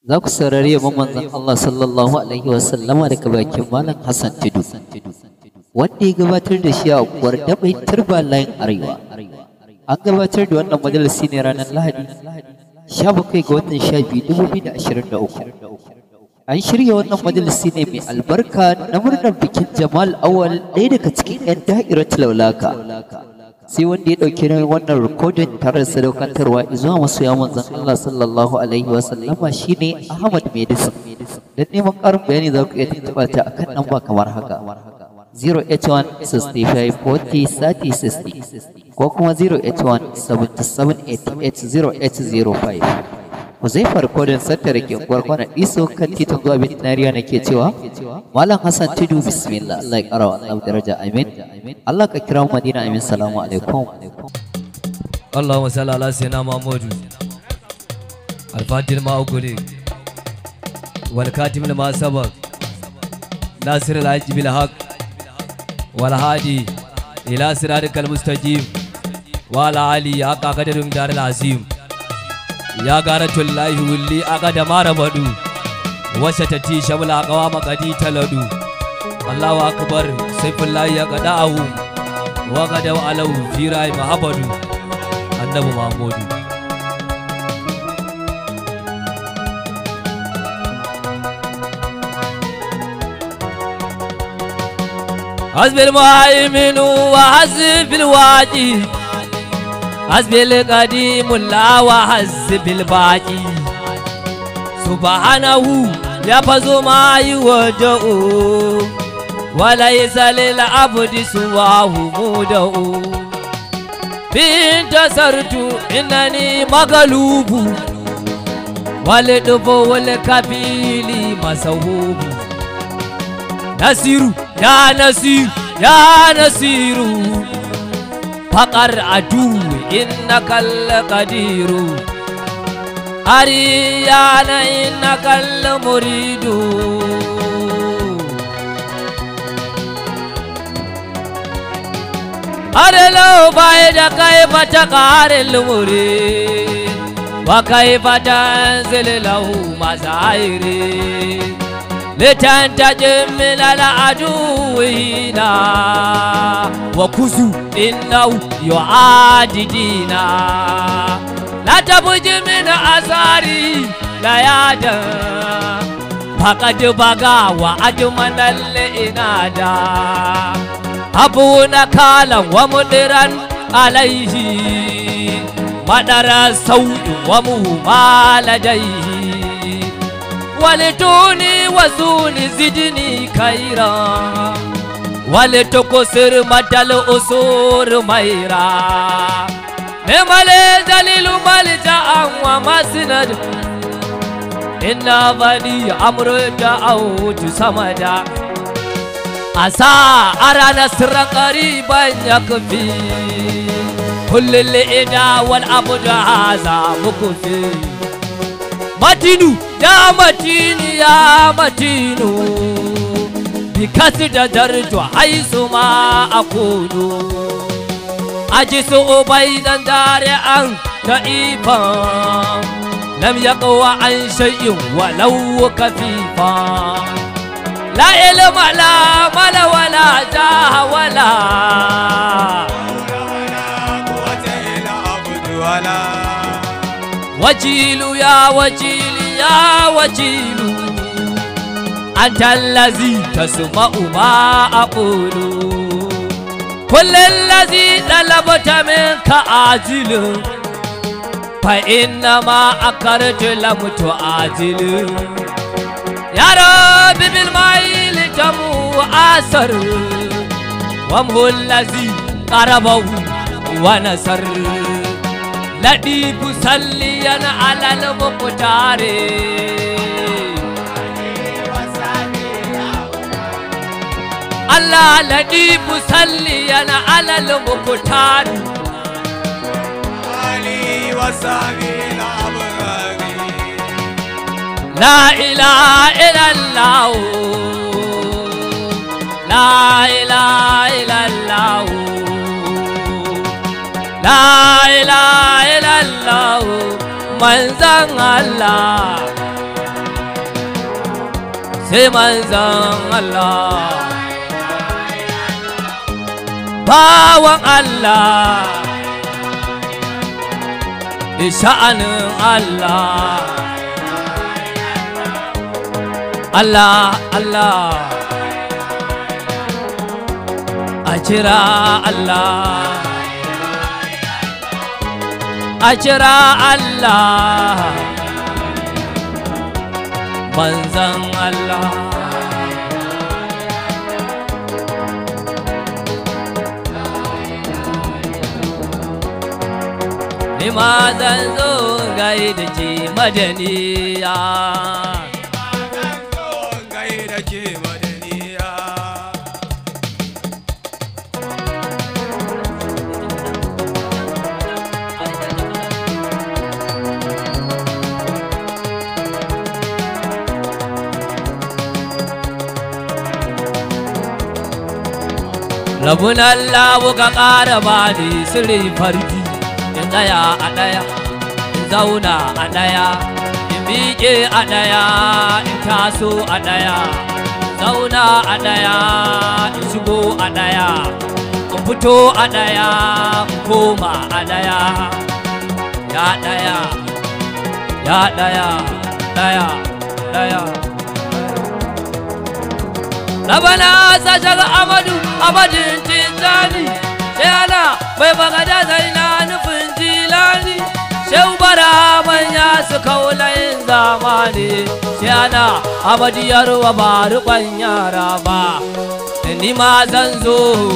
za ku saurari yabon manzon Allah sallallahu alaihi wasallama daga bakin Malam Hassan Tudu wanda ya gabatar da shi a unguwar Dabai Turba layin Arewa. An gabatar da wannan majalisi ne ranar Lahadi 17 ga watan 12 2023. An shirya wannan majalisi ne mai albarka na murnar bikin Jamal Awal, ɗaya daga cikin 'yan da'iratul laulaka. Sai wanda ya ɗauki nauyin wannan rikodin tare da sadaukantarwa zuwa masoya manzon Allah sallallahu alaihi wa sallama shine Ahmad Medicine. Dan neman ƙarin bayani za ku iya tuntuɓa ta akan namba kamar haka 081 65 40 30 60 ko kuma 081 77 88 0805. Huzaifa rikodin sattar ke kwarkwana iso kan titin zuwa Veterinariya na ke cewa Malam Hassan Tudu bismillah, Allah ya ƙara wa Allah daraja, amin. Allah ka kira Madina, amin. Salamu alaikum. Allahumma salli ala sayyidina Muhammad al-Fatih ma ukuli wal katim lima sabaq nasir al-hajj bil haqq wal hadi ila siratikal mustaqim wa ala ali haqa qadarum daril azim ya garatul lahi wulli aqada marabadu wasatati shamla qawama qadi taladu Allahu akbar sayfullahi yaqda'u wa qadaw alau fi rai mahabadu annabi Muhammadu. Hasbil muhaiminu wa hasbil wajih hasbil qadimul la wa hasbil baqi subhanahu ya fazo ma yuwaja'u wa laysa lil abdi suwahu muda'u binta sartu innani magalubu walidubu wal kabili masahubu nasiru ya nasir ya nasiru faqar adu innakal qadiru ariyana innakal muridu arelo bayda kayfa taqaril murid wa kayfa tanzil lahu mazairi litantajim min al-aduwina wa kuzu innahu yu'adidina la tabuji min asari la yada faqad baga wa ajmanal inada abuna kalan wa mudiran alaihi madara sau'in wa mumaladaihi walituni wazuni zidni kaira walitukosir madal usur maira nemale dalilu malja'an wa masnad inna bani amru da'awtu samada asa arana sirran qariban yakfi kullil ida wal abda haza mukfi matinu ya matini ya matinu bikasda darju haisu ma aqulu ajisu ubaydan dari'an daifan lam yaqwa an shay'in walau kafifa la ilma la mala wala jaha wala quwwata illa abdu wala wajilu ya wajilu ya wajilu anta allazi tasma'u ma aqulu kullu allazi talabta minka ajilu fa inna ma akartu lam tu'ajilu ya rabbi bil mail jamu asar wa mul allazi qarabahu wa nasar لدي بسليا على المقتار الله لدي بسليا على المقتار علي وصحبه الأبرار لا إله إلا الله لا إله إلا الله la ilaha illallah manzan Allah sai manzan Allah bawan Allah sha'anin Allah Allah Allah a kira Allah a kira Allah manzan Allah ni ma zan zo gaida ke madaniya Rabun Allah ka ƙara bani sirri farki in tsaya a ɗaya in zauna a ɗaya in miƙe a ɗaya in taso a ɗaya zauna a ɗaya in shigo a ɗaya in fito a ɗaya in koma a ɗaya ya ɗaya ya ɗaya ɗaya ɗaya Rabana sajar Amadu Amadin Tijani Shayana bai bagada zaina nufin jilani Shehu bara manya su kaulayin zamani Shayana Amadiyar wa ba ruɓan yara ba ni ma zan zo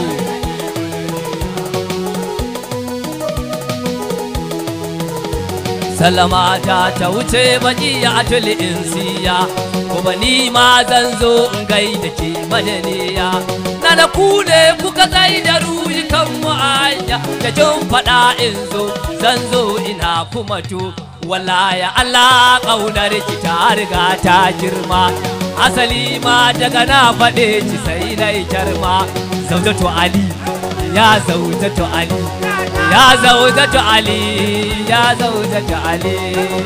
Salama ta wuce baki ya tuli insiya kuma ni ma zan zo in gaida ke madaniya na da ku ne kuka tsaye da ruhi kan mu'ayya da jin faɗa in zo zan zo ina kuma to wallahi Allah ƙaunar ki ta riga ta girma asali ma daga na faɗe ci sai dai jarma Zaujatu Ali ya Zaujatu Ali ya Zaujatu Ali ya Zaujatu Ali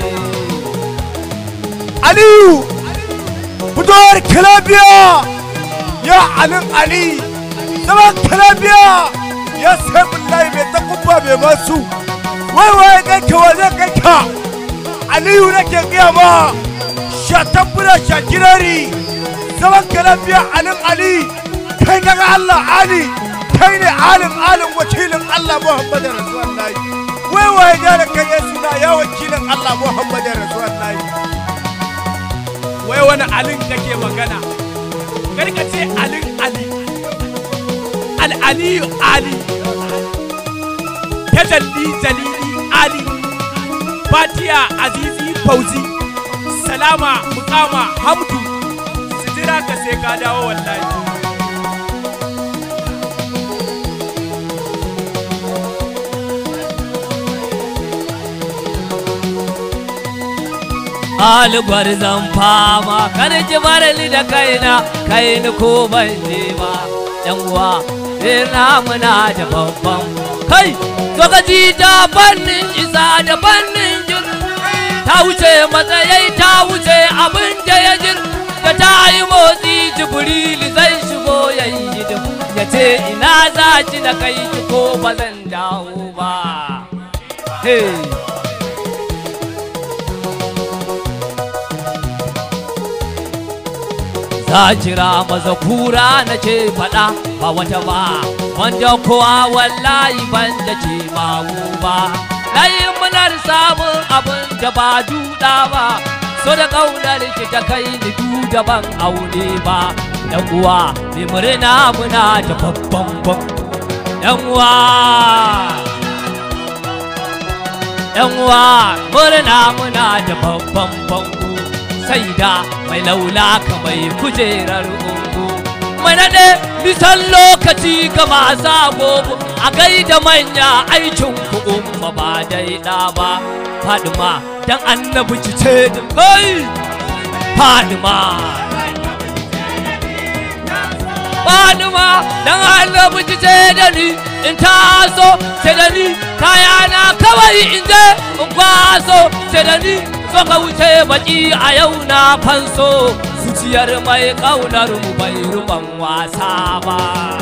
Aliyu fitowar kalabiya ya alin Ali zaman kalabiya ya sai billahi mai takubba mai masu wai ganka waje ganka Aliyu nake gaya ma shatabbura shakirari zaman kalabiya alin Ali kai kaga Allah Ali kai ne alin wakilin Allah Muhammadu Rasulullahi wai da kai suna ya wakilin Allah Muhammadu Rasulullahi wai wani alin kake magana karka ce alin Ali al-aliyu Ali tajalli jalili Ali Fatiya Azizi Fauzi Salama Mukama Hamdu Sidira ka sai ka dawo wallahi Alugwar zan fama kar ki bar ni da kaina kai ni ko ban je ba yan uwa ina muna da babban kai to ka ji ta fannin isa da fannin jin ta wuce matsayai ta wuce abin da ya jir da ta yi motsi Jibril zai shigo yayi hidin ya ce ina za ki da kai ki ko ba zan dawo ba hey ta jira maza kura na ce faɗa ba wata ba wanda kowa wallahi ban da ce mawu ba na yi munar samun abin da ba duda ba so da ƙaunar ki ta kai ni duda ban aure ba ɗan uwa mai murna muna da babban ban ɗan uwa murna muna da babban bango sai da mai laula ka mai kujerar ungu mai naɗe nisan lokaci ga masu agogo a gaida manya aikin ku umma ba dai ɗa ba Fadima dan annabi ki ce da kai Fadima dan annabi ki ce da ni in taso ce da ni kayana kawai in je in kwaso ce da ni so ka wuce baki a yau na fanso zuciyar mai kaunar mu bai ruban wasa ba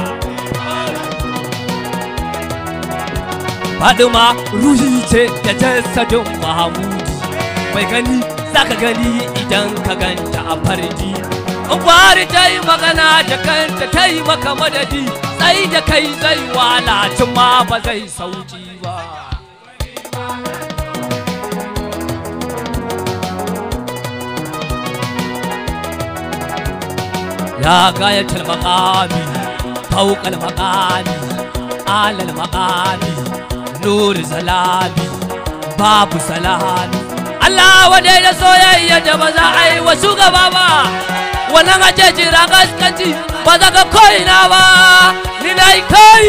Faduma ruhi ce da jasadin Mahamudu mai gani zaka gani idan ka ganta a farji in kwari ta yi magana da kanta ta yi maka madadi sai da kai zai walacin ma ba zai sauki ba ya gayatul maqami fawqal maqami alal maqami nur salami babu salami Allah wadai da soyayya da ba za a yi wa shugaba ba wannan aje jira gaskanci ba za ka koina ba ni dai kai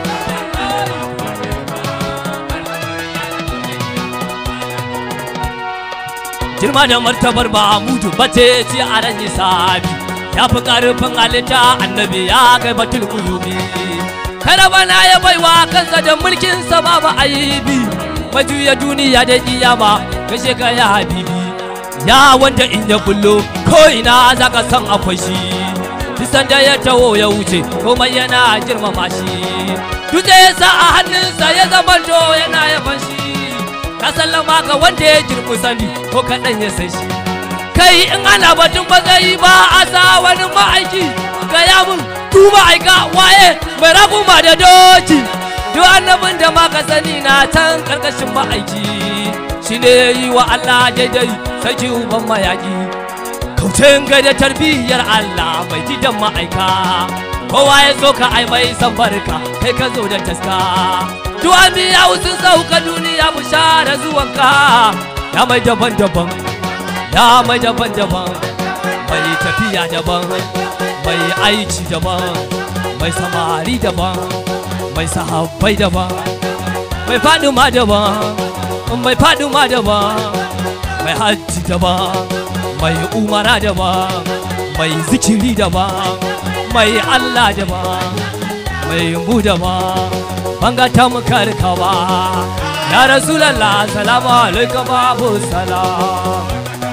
girma da martabar Mahamudu bace ci a ran hisabi ya fi karfin halitta annabi ya kai batul kuyubi kada bana ya baiwa kansa da mulkin sa babu aibi majuya duniya da kiyama kashe ka ya habibi ya wanda in ya bullo ko ina zaka san akwai shi kisan da ya taho ya wuce kuma yana girmama shi duje ya sa a hannunsa ya zama to yana yaban shi ka sallama ga wanda ya girmu sani ko kaɗan ya san shi kai in ana batun ba zai ba a sa wani ma'aiki ga yamun duba aika waye mai raguma da doki duk annabin da ma ka sani na can karkashin ma'aiki shi ne yi wa Allah daidai sarki uban mayaki kaucin gaida tarbiyyar Allah mai gidan ma'aika kowa ya so ka ai mai san barka kai ka zo da taska duk an biya sun sauka duniya bushara zuwanka ya mai daban-daban ya mai daban-daban mai tafiya daban mai aiki daban mai samari daban mai sahabbai daban mai faduma daban mai faduma daban mai hajji daban mai umara daban mai zikiri daban mai Allah daban mai mu daban banga ta mukarka ba ya rasulallah salamu alaikum babu salam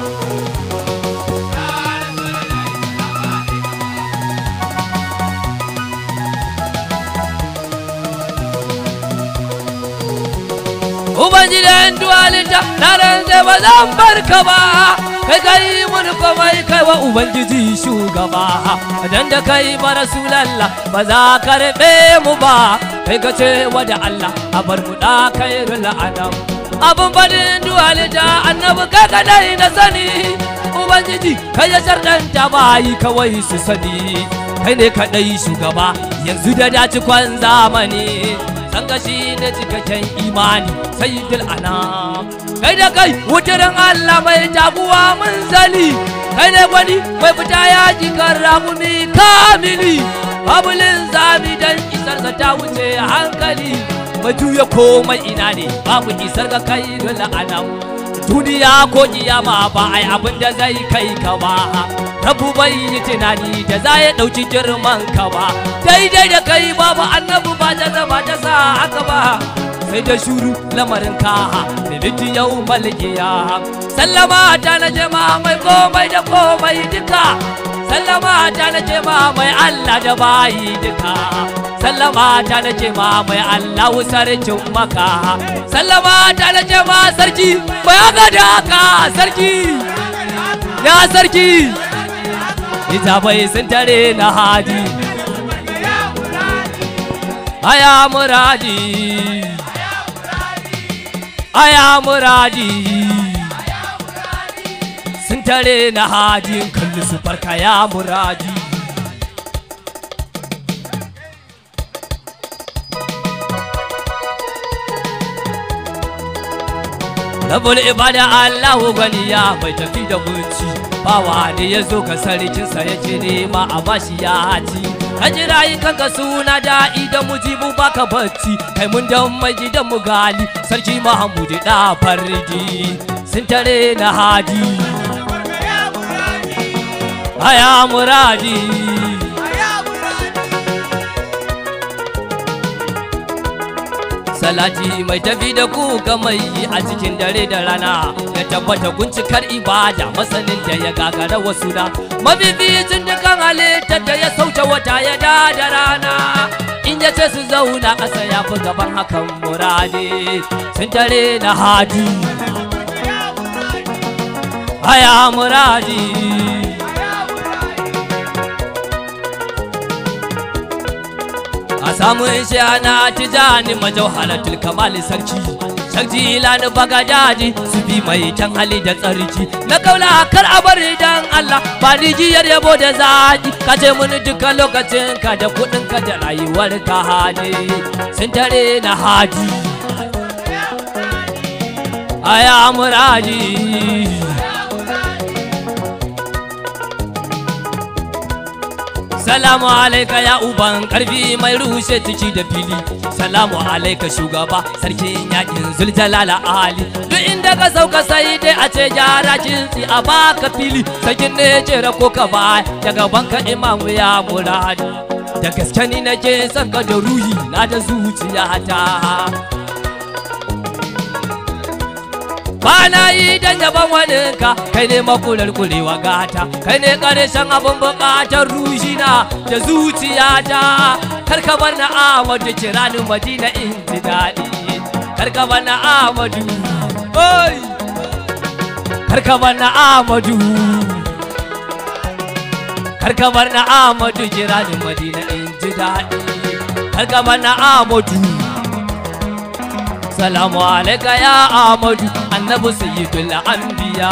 Ubangidan duwalinta na ranze ba zan barka ba kai kai mun komai kai wa ubangiji shugaba dan da kai ba rasulallah ba za ka rabe mu ba kai ka ce wa da Allah a bar mu da kairul adam abun badin duwalinta annabi kai kadai na sani ubangiji kai ya sardanta bayi kawai su sani kai ne kadai shugaba yanzu da daci kwan zamani sanga shi ne cikakken imani sayyidul anam kai da kai wutarin Allah mai jaguwa mun zali kai ne gwani mai fita yaji kan ramuni kamili abulin zami dan isarsa ta wuce hankali majuya komai ina ne babu isar ga kai dole anam duniya ko kiyama ba ai abin da zai kai ka ba rabu bai yi tunani da za ya dauki girman ka ba daidai da kai babu annabi ba da zama ta sa haka ba sai da shuru lamarin ka da litin yau malikiya sallama ta na jama'a mai komai da komai duka sallama ta na jama'a mai Allah da bayi duka sallama ta na jama'a mai Allah sarkin maka sallama ta na jama'a sarki mai aga da haka sarki ya sarki ita bai sun tare na hadi aya muradi aya muradi sun tare na hadi kalli su farka ya muradi Rabul ibada Allahu ganiya mai tafi da bunci bawa ne ya zo ka sarkinsa yake nema a bashi ya ci ka jira yin kanka suna da'i da mujibu baka bacci kai mun dan mai gidan mu gali sarki Mahamudu da farji sun tare na hadi aya muradi salati mai tafi da ku mai a cikin dare da rana ya tabbata kuncikar ibada masanin da ya gagara wasu na mabibicin dukan halittar da ya sauke wata ya da rana in ya ce su zauna ƙasa ya fi gaban hakan muradi sun tare na hadi haya muradi a samun shi ana tijani majauharatul kamali sarki lani bagadaji su bi mai can hali da tsarki na kaula kar a bari dan Allah ba rijiyar yabo da zaki ka ce mun duka lokacin ka da kudin ka da rayuwar ka hali sun tare na haji aya muradi salamu alaika ya uban karfi mai rushe ciki da fili salamu alaika shugaba sarkin yakin zuljalala ali duk inda ka sauka sai dai a ce gyara kinsi a baka fili sakin ne jera ko ka ba daga banka imamu ya muradi da gaske ni nake son ka da ruhi na da zuciyata ba na yi dan yaban waninka kai ne makular kurewa gata kai ne karshen abin bukatar ruhina da zuciyata karka bar na Ahmadu kiranin Madina in ji daɗi karka bar na Ahmadu oi karka bar na Ahmadu karka bar na Ahmadu kiranin Madina in ji daɗi karka bar na Ahmadu salamu alaika ya Ahmadu annabi sayyidul anbiya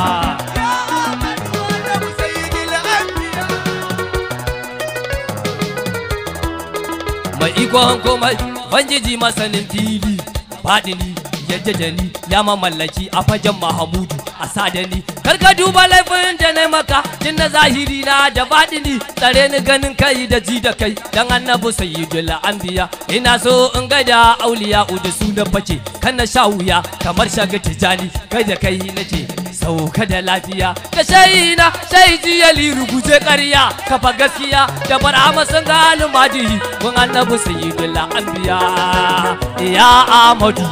mai ikon komai banjiji masanin fili fadini yadda da ni ya mamallaki a fagen Mahamudu a sadani karka duba laifin da na maka tun da zahiri na da baɗini tsare ni ganin kai da ji da kai dan annabi sayyidul anbiya ina so in ga da auliya da su na fake kana sha wuya kamar shaga tijani kai da kai nace sauka da lafiya ka shaina shai jiyali ruguje ƙarya kafa gaskiya da barama sun gani madihi mun annabi sayyidul anbiya ya Ahmadu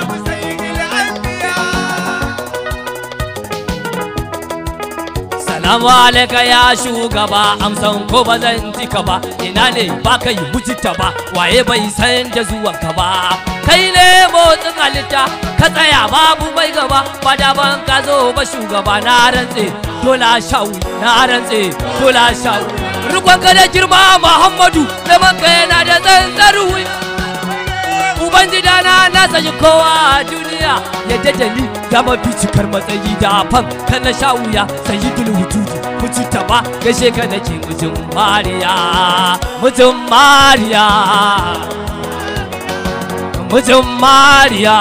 salamu alaika ya shugaba amsan ko ba zan ji ka ba ina ne ba ka yi mujita ba waye bai san da zuwanka ba kai ne motsin halitta ka tsaya babu mai gaba ba da ban ka zo ba shugaba na rantse dole shawu na rantse dole shawu rukon ka da girma Muhammadu da banka yana da tsantsaru ubangidana na sayi kowa duniya yadda da ni ya mafi cikar matsayi da fan kana sha wuya sayi dulwutudu mutu ta ba gashe ka nake mijin Mariya mijin Mariya mijin Mariya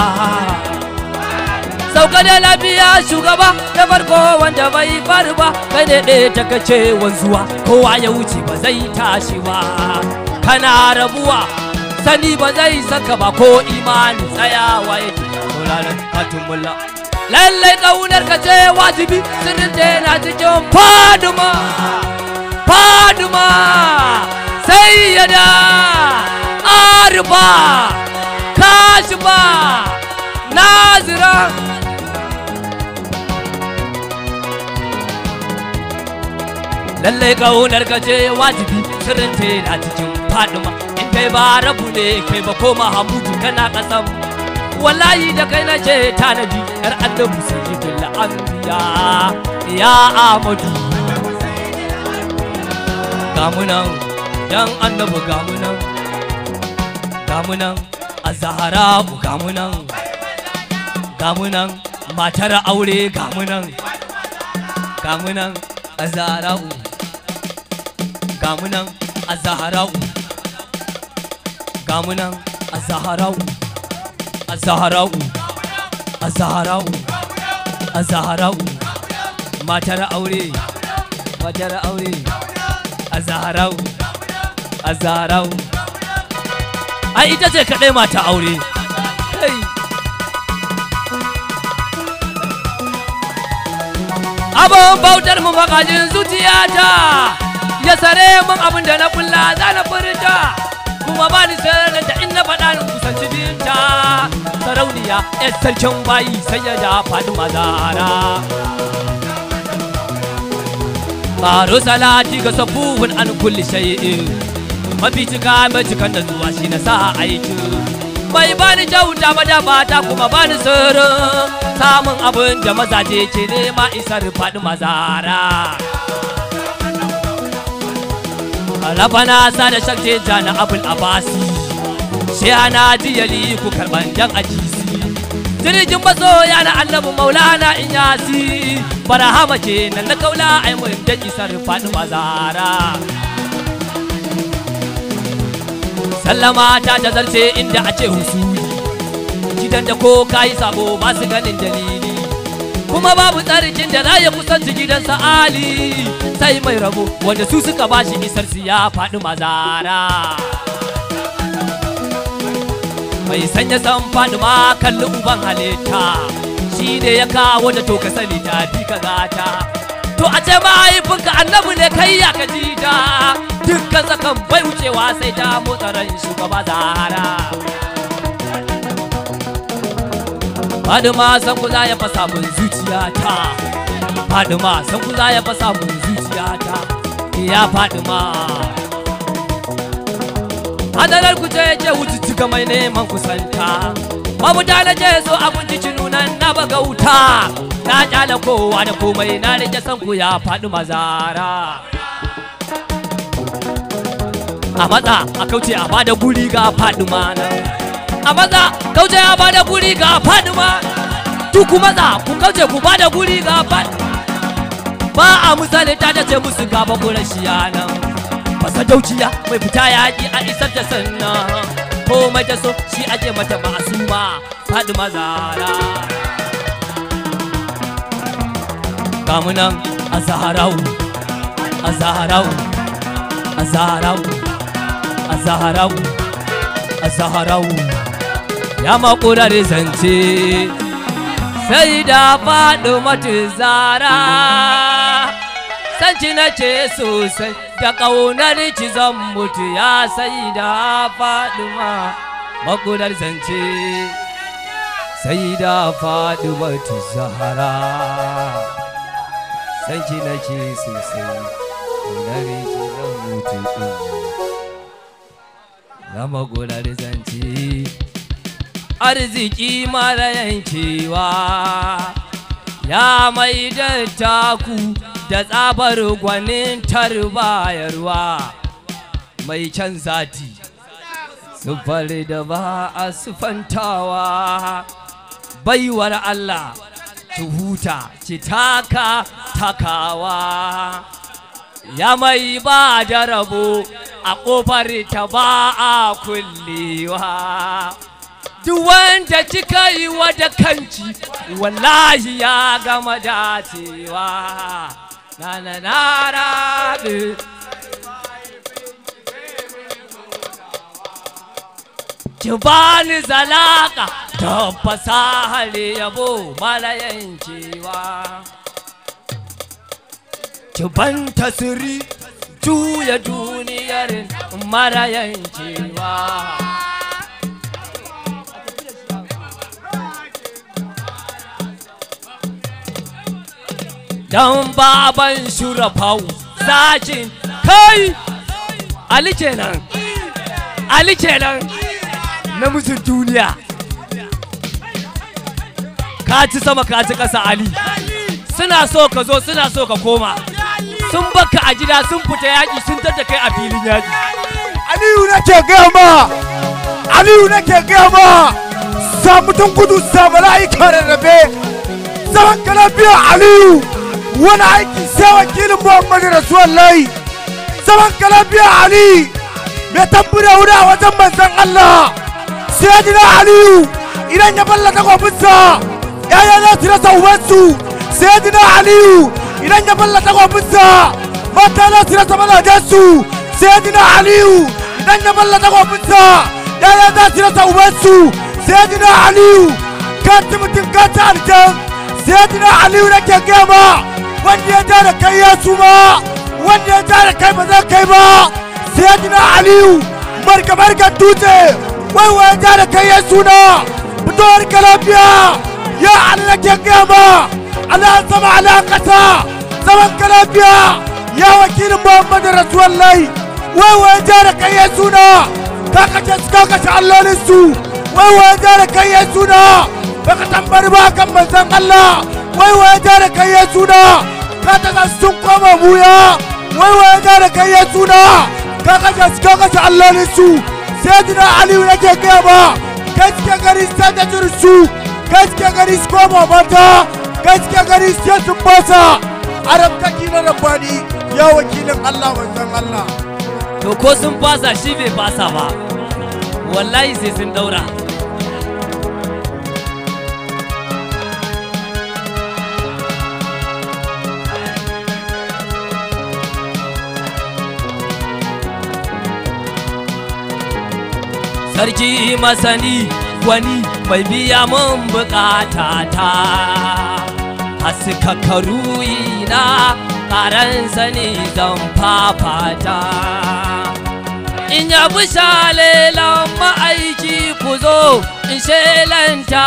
sauka da lafiya shugaba da farko wanda bai faru ba kai ne ɗaya ta kace wanzuwa kowa ya wuce ba zai tashi ba kana rabuwa sani ba zai saka ba ko imani tsayawa yake sauraron fatimullah lallai kaunar ka ce wajibi sirrin da yana cikin Faduma Faduma sayyada Arba Kashifa Nazira lallai kaunar ka ce wajibi sirrin da yana cikin Faduma kai ba rabu ne kai ba ko Mahamudu kana kasan wallahi da kai na ce tanadi yar annabi sayyidul anbiya ya Ahmadu gamunan dan annabi gamunan az-Zahra gamunan matar aure gamunan az-Zahra gamunan az-Zahra gamunan az-Zahra'u matar aure az-Zahra'u ai ita ce kadai mata aure kai abun bautar mu makajin zuciyata ya sare mun abin da na kulla za na furta kuma ba ni sirrin da in na faɗa ni kusanci binta sarauniya yar sarkin bayi sai ya da Fatima Zahra ƙaro salati ga sabuhun an kulli shay'in mafi cika mai cikan da zuwa shi na sa aiki bai bani kyauta ba da bata kuma bani sirrin samun abin da mazaje ke nema isar Fatima Zahra Alabana sa da shakce jana abul abasi shi ana jiyali ku karban jan ajisi jirgin masoya na annabi maulana inyasi barahama ce nan na kaula ai mun da isar Fatima Zahra sallama ta zarce inda a ce husuli gidan da ko kayi sabo ba su ganin dalili kuma babu tsarkin da za ya kusanci gidansa Ali sai mai rabo wanda su suka bashi isar su ya Fatima Zahra mai sanya san Fatima kalli uban halitta shi ne ya kawo da to ka sani ta fi ka gata to a ce mahaifinka annabi ne kai ya ka ji ta dukkan sakan bai wucewa sai ta motsa ran shugaba Zahra Fatima san ku za ya fasa mun zuciyata Fatima san ku za ya fasa mun zuciyata ya Fatima hadarar ku ce wucicika mai neman kusanta mabuta na ce so abun ji nunan na bagauta na kyala kowa da komai na rike san ku ya Fatima Zahra a matsa a kauce a bada guri ga Fatima nan a maza kauce a bada guri ga Fatima tuku maza ku kauce ku bada guri ga Fatima ba a misali ta ce musu gaba kurashiya nan fasa dauciya mai fita yaƙi a isar da sannan komai ta so shi ake mata ma'asuma Fatima Zahra kamunan a Zahrau a Zahrau a Zahrau a Zahrau a Zahrau ya makurar zance sai da Fatima Zahra sanci na ce sosai da ƙaunar ki zan mutu ya sai da Fatima makurar zance sai da Fatima Zahra sanci na ce sosai ƙaunar ki zan mutu ya makurar zance arziki mara yankewa ya mai da taku da tsabar gwanin tarbayarwa mai can zati sufar da ba a sufantawa baiwar Allah ki huta ki taka takawa ya mai ba da rabo a ƙofar ta ba a kullewa duk wanda kika yi wa da kanki wallahi ya gama dacewa na raɗe ki bani zalaka da fasahar yabo mara yankewa ki ban tasiri juya duniyar mara yankewa dan baban shurafau zakin kai Ali kenan namijin duniya ka ci sama ka ci ƙasa Ali suna so ka zo suna so ka koma sun baka a gida sun fita yaƙi sun tada kai a filin yaƙi Aliyu nake gaya ma sa mutum gudu sa mala'ika rarrabe zaman ka lafiya Aliyu wani aiki sai wakilin Muhammadu Rasulullahi zaman ka lafiya Ali mai tambura wuri a wajen manzon Allah sai jina Aliyu idan ya balla takobinsa yaya za su rasa ubansu sai jina Aliyu idan ya balla takobinsa mata za su rasa mazajensu sai jina Aliyu idan ya balla takobinsa yaya za su rasa ubansu sai jina Aliyu ka ci mutum ka ci aljan sai jina Aliyu nake gama wanda ya ja da kai ya suma wanda ya ja da kai ba zai kai ba sai jina Aliyu kamar kan dutse wai wai ja da kai ya suna fitowar ka lafiya ya Allah ke gaba Allah sama ala kasa zaman ka lafiya ya wakilin Muhammadu Rasulullahi wai wai ja da kai ya suna ka kace allolin su wai wai ja da kai ya suna baka tambari ba kan manzon Allah wai wai ja da kai ya suna ka ta sun koma buya wai wai ja da kai ya suna ka kace allolin su sayyidina Aliyu yake gaba gaske gari sai da jirsu gaske gari su koma mata gaske gari sai sun basa arabtaki na rabbani ya wakilin Allah manzon Allah to ko sun fasa shi bai fasa ba wallahi sai sun daura sarki masani wani mai biya mun bukata ta haska karuyi na karan sani zan fafata in yabi shalelan ma'aiki ku zo in shelanta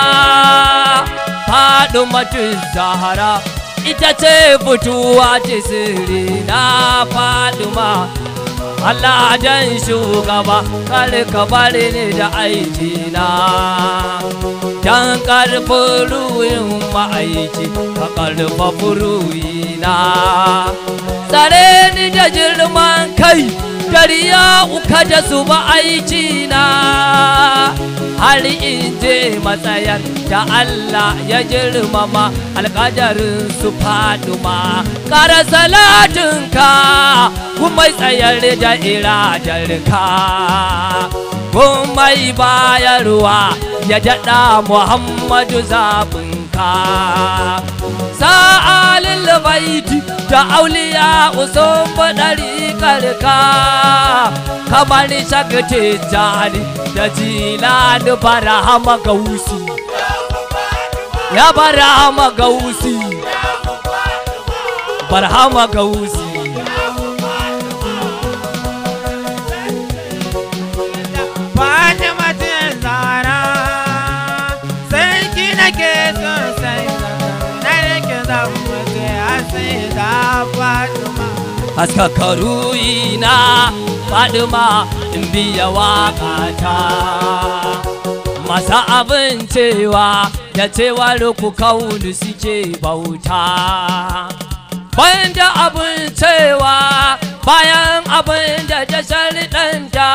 Fadumatu Zahara ita ce fituwa ce sirri na Faduma Allah dan shugaba kar ka bari ni da aikina dan karfin ruhin ma'aiki ka karfafa ruhina tsare ni da girman kai dariya uka da su ma'aikina har in je matsayar da Allah ya girmama alƙadarin su Faduma ƙara salatinka kuma tsayar da iradarka kuma bayarwa ya daɗa Muhammadu zaɓinka sa'alin baiti da auliya usun faɗari karka kamar shakti jari da jilani barahama gausi ya barahama gausi barahama gausi haskaka ruhina Faduma in biya waƙata masa abin cewa da cewar ku kaunu suke bauta banda abin cewa bayan abin da ta sharɗanta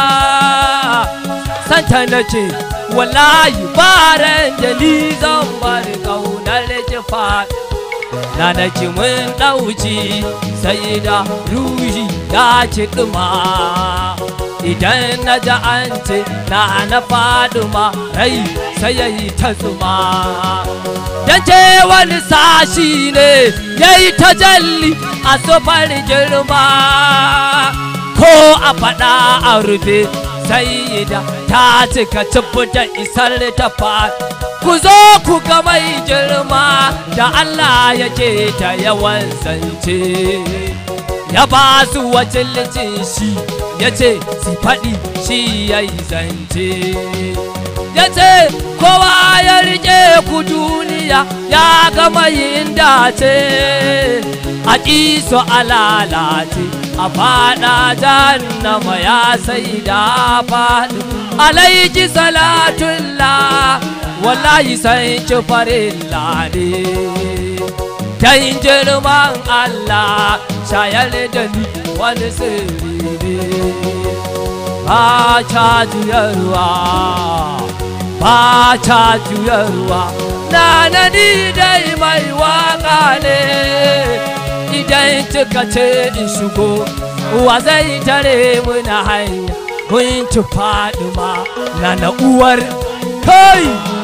santa na ce wallahi baran da ni zan bar kaunar jifa na nake mun ɗauci sai da ruhi ya ci ɗuma idan na ji an ce na Faduma rai sai ya yi ta tsuma dan ce wani sashi ne ya yi tajalli a sufar girma ko a faɗa a rufe sai da ta cika cibuta isar ta faɗi ku zo ku ga mai girma da Allah yake ta yawan zance ya ba su wacilcin shi ya ce su faɗi shi ya yi zance ya ce kowa ya rike ku duniya ya gama yin dace a ƙiso a lalace a faɗa jahannama ya sai da faɗi alaiki salatullah wallahi sai ci farilla ne dan girman Allah shayar da ni wani sirri ne ba ta juyarwa ba ta juyarwa na ni dai mai waka ne idan kika ce in shigo wa zai tare muna hanya kun ci Faduma na uwar kai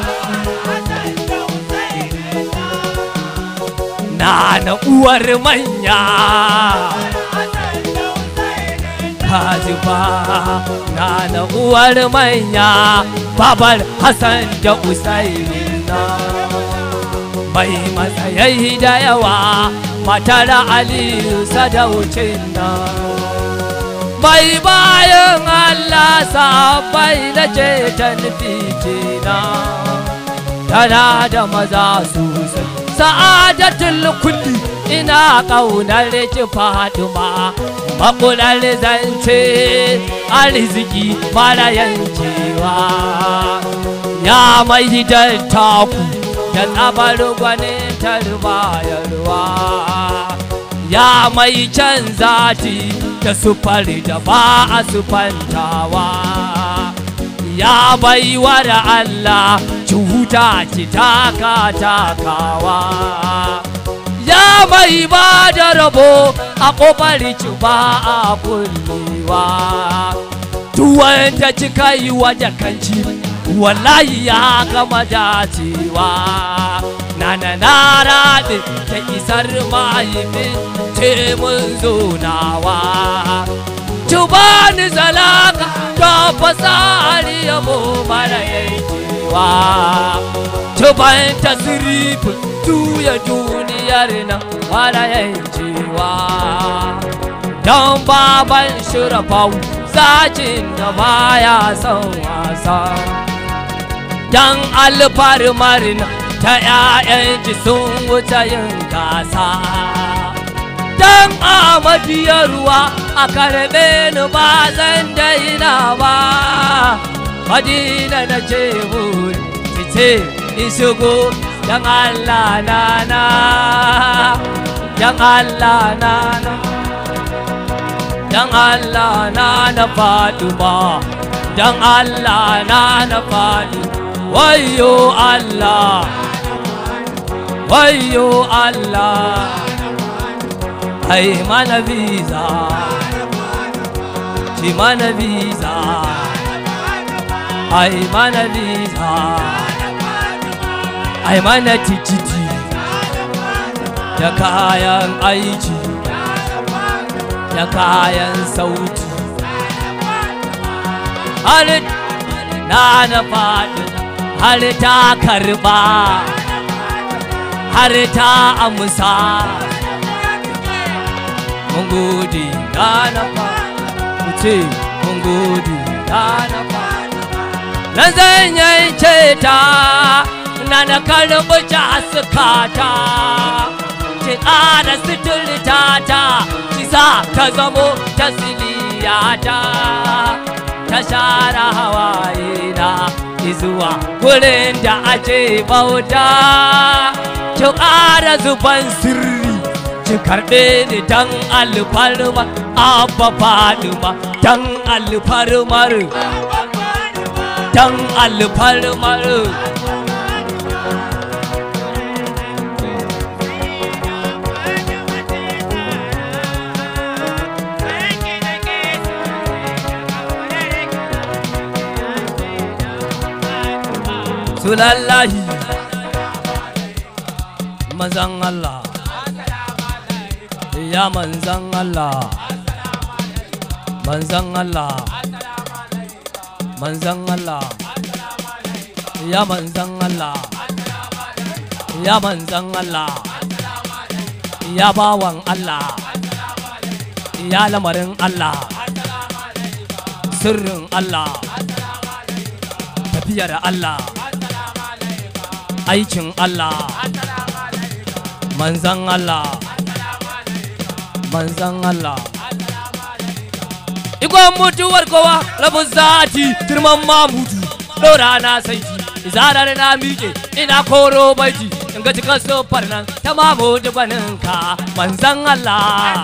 na uwar manya Hajiba na uwar manya babar Hassan da Usaini na mai matsayi da yawa matar Aliyu sadaucin na sahabbai bayan Allah sahabbai da ceton fitina tana da maza sosai sa'adatul kulli ina ƙaunar ki Fatima makular zance arziki mara yankewa ya mai dattaku da tsabar gwanin tarbayarwa ya mai can zati da sufari da ba a sufantawa ya baiwar Allah cuta ki takawa ya mai ba da rabo a ƙofar ki ba a kullewa tuwon da kika yi wa jakanci wallahi ya gama dacewa na raɗe ta isar mahaifin temun zonawa Tubani zalaka da fasari yabo mara yankewa Tuban tasirifin tuya duniyar nan mara yankewa don baban shirafau zakin da baya son wasa don alfarmarin ta 'ya'yan ji sun wuce yin gasa dan Ahmadiyar ruwa a karɓe ni ba zan daina ba Madina na ce buri ki ce in shigo dan Allah nana dan Allah nana dan Allah nana Fatima dan Allah nana Fatima wayyo Allah wayyo Allah ai mana visa ci mana visa ai mana visa ai mana tikiti da kayan aiki da kayan sauti har na faɗi har ta karba har ta amsa mun gode na ce mun gode na nan zan yanke ta na karɓi jaskata ki ƙara suturta ta ki sa ta zamo tasliyata ta share hawaye na zuwa wurin da ake bauta ki ƙara zuban sirri ki karɓe ni dan alfarma abba Fatima dan alfarmar dan alfarmar Sulallahi manzan Allah ya manzan Allah manzan Allah manzan Allah ya manzan Allah ya manzan Allah ya bawan Allah ya lamarin Allah sirrin Allah tafiyar Allah aikin Allah manzan Allah manzan Allah ikon mutuwar kowa rabin zati girman mamutu ɗora na saiti zarar na miƙe ina koro baiti in ga cikin sofar nan ta mamutu gwaninka manzan Allah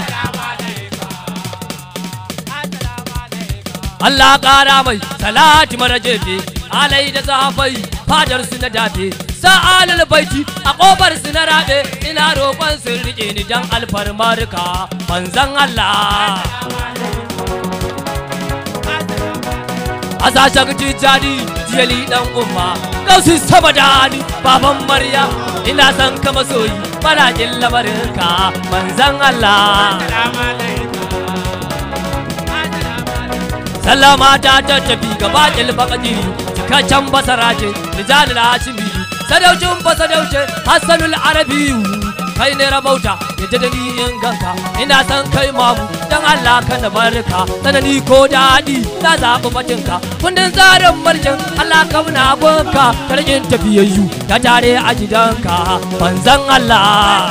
Allah ƙara mai salati mara jefe alai da zafai fadar su na dafe sa'alal baiti a ƙofar su na raɓe ina roƙon sun riƙe ni dan alfarmarka manzan Allah a sashen tijjani jiyali ɗan umma gausin sama da ni baban Maryam ina son ka masoyi faraƙin lamarinka manzan Allah sallama ta tattafi gaba ƙilbaƙaɗi cikakken basara ce rijalul hashimi sadaucin basadauce hassanul arabiyu kai ne rabauta yadda da ni in ganka ina san kai mamu dan Allah kana barka tsanani ko daɗi na zaɓi batinka kundin tsarin mulkin Allah ka muna gonka karkin tafiyayyu ta tare a gidanka manzan Allah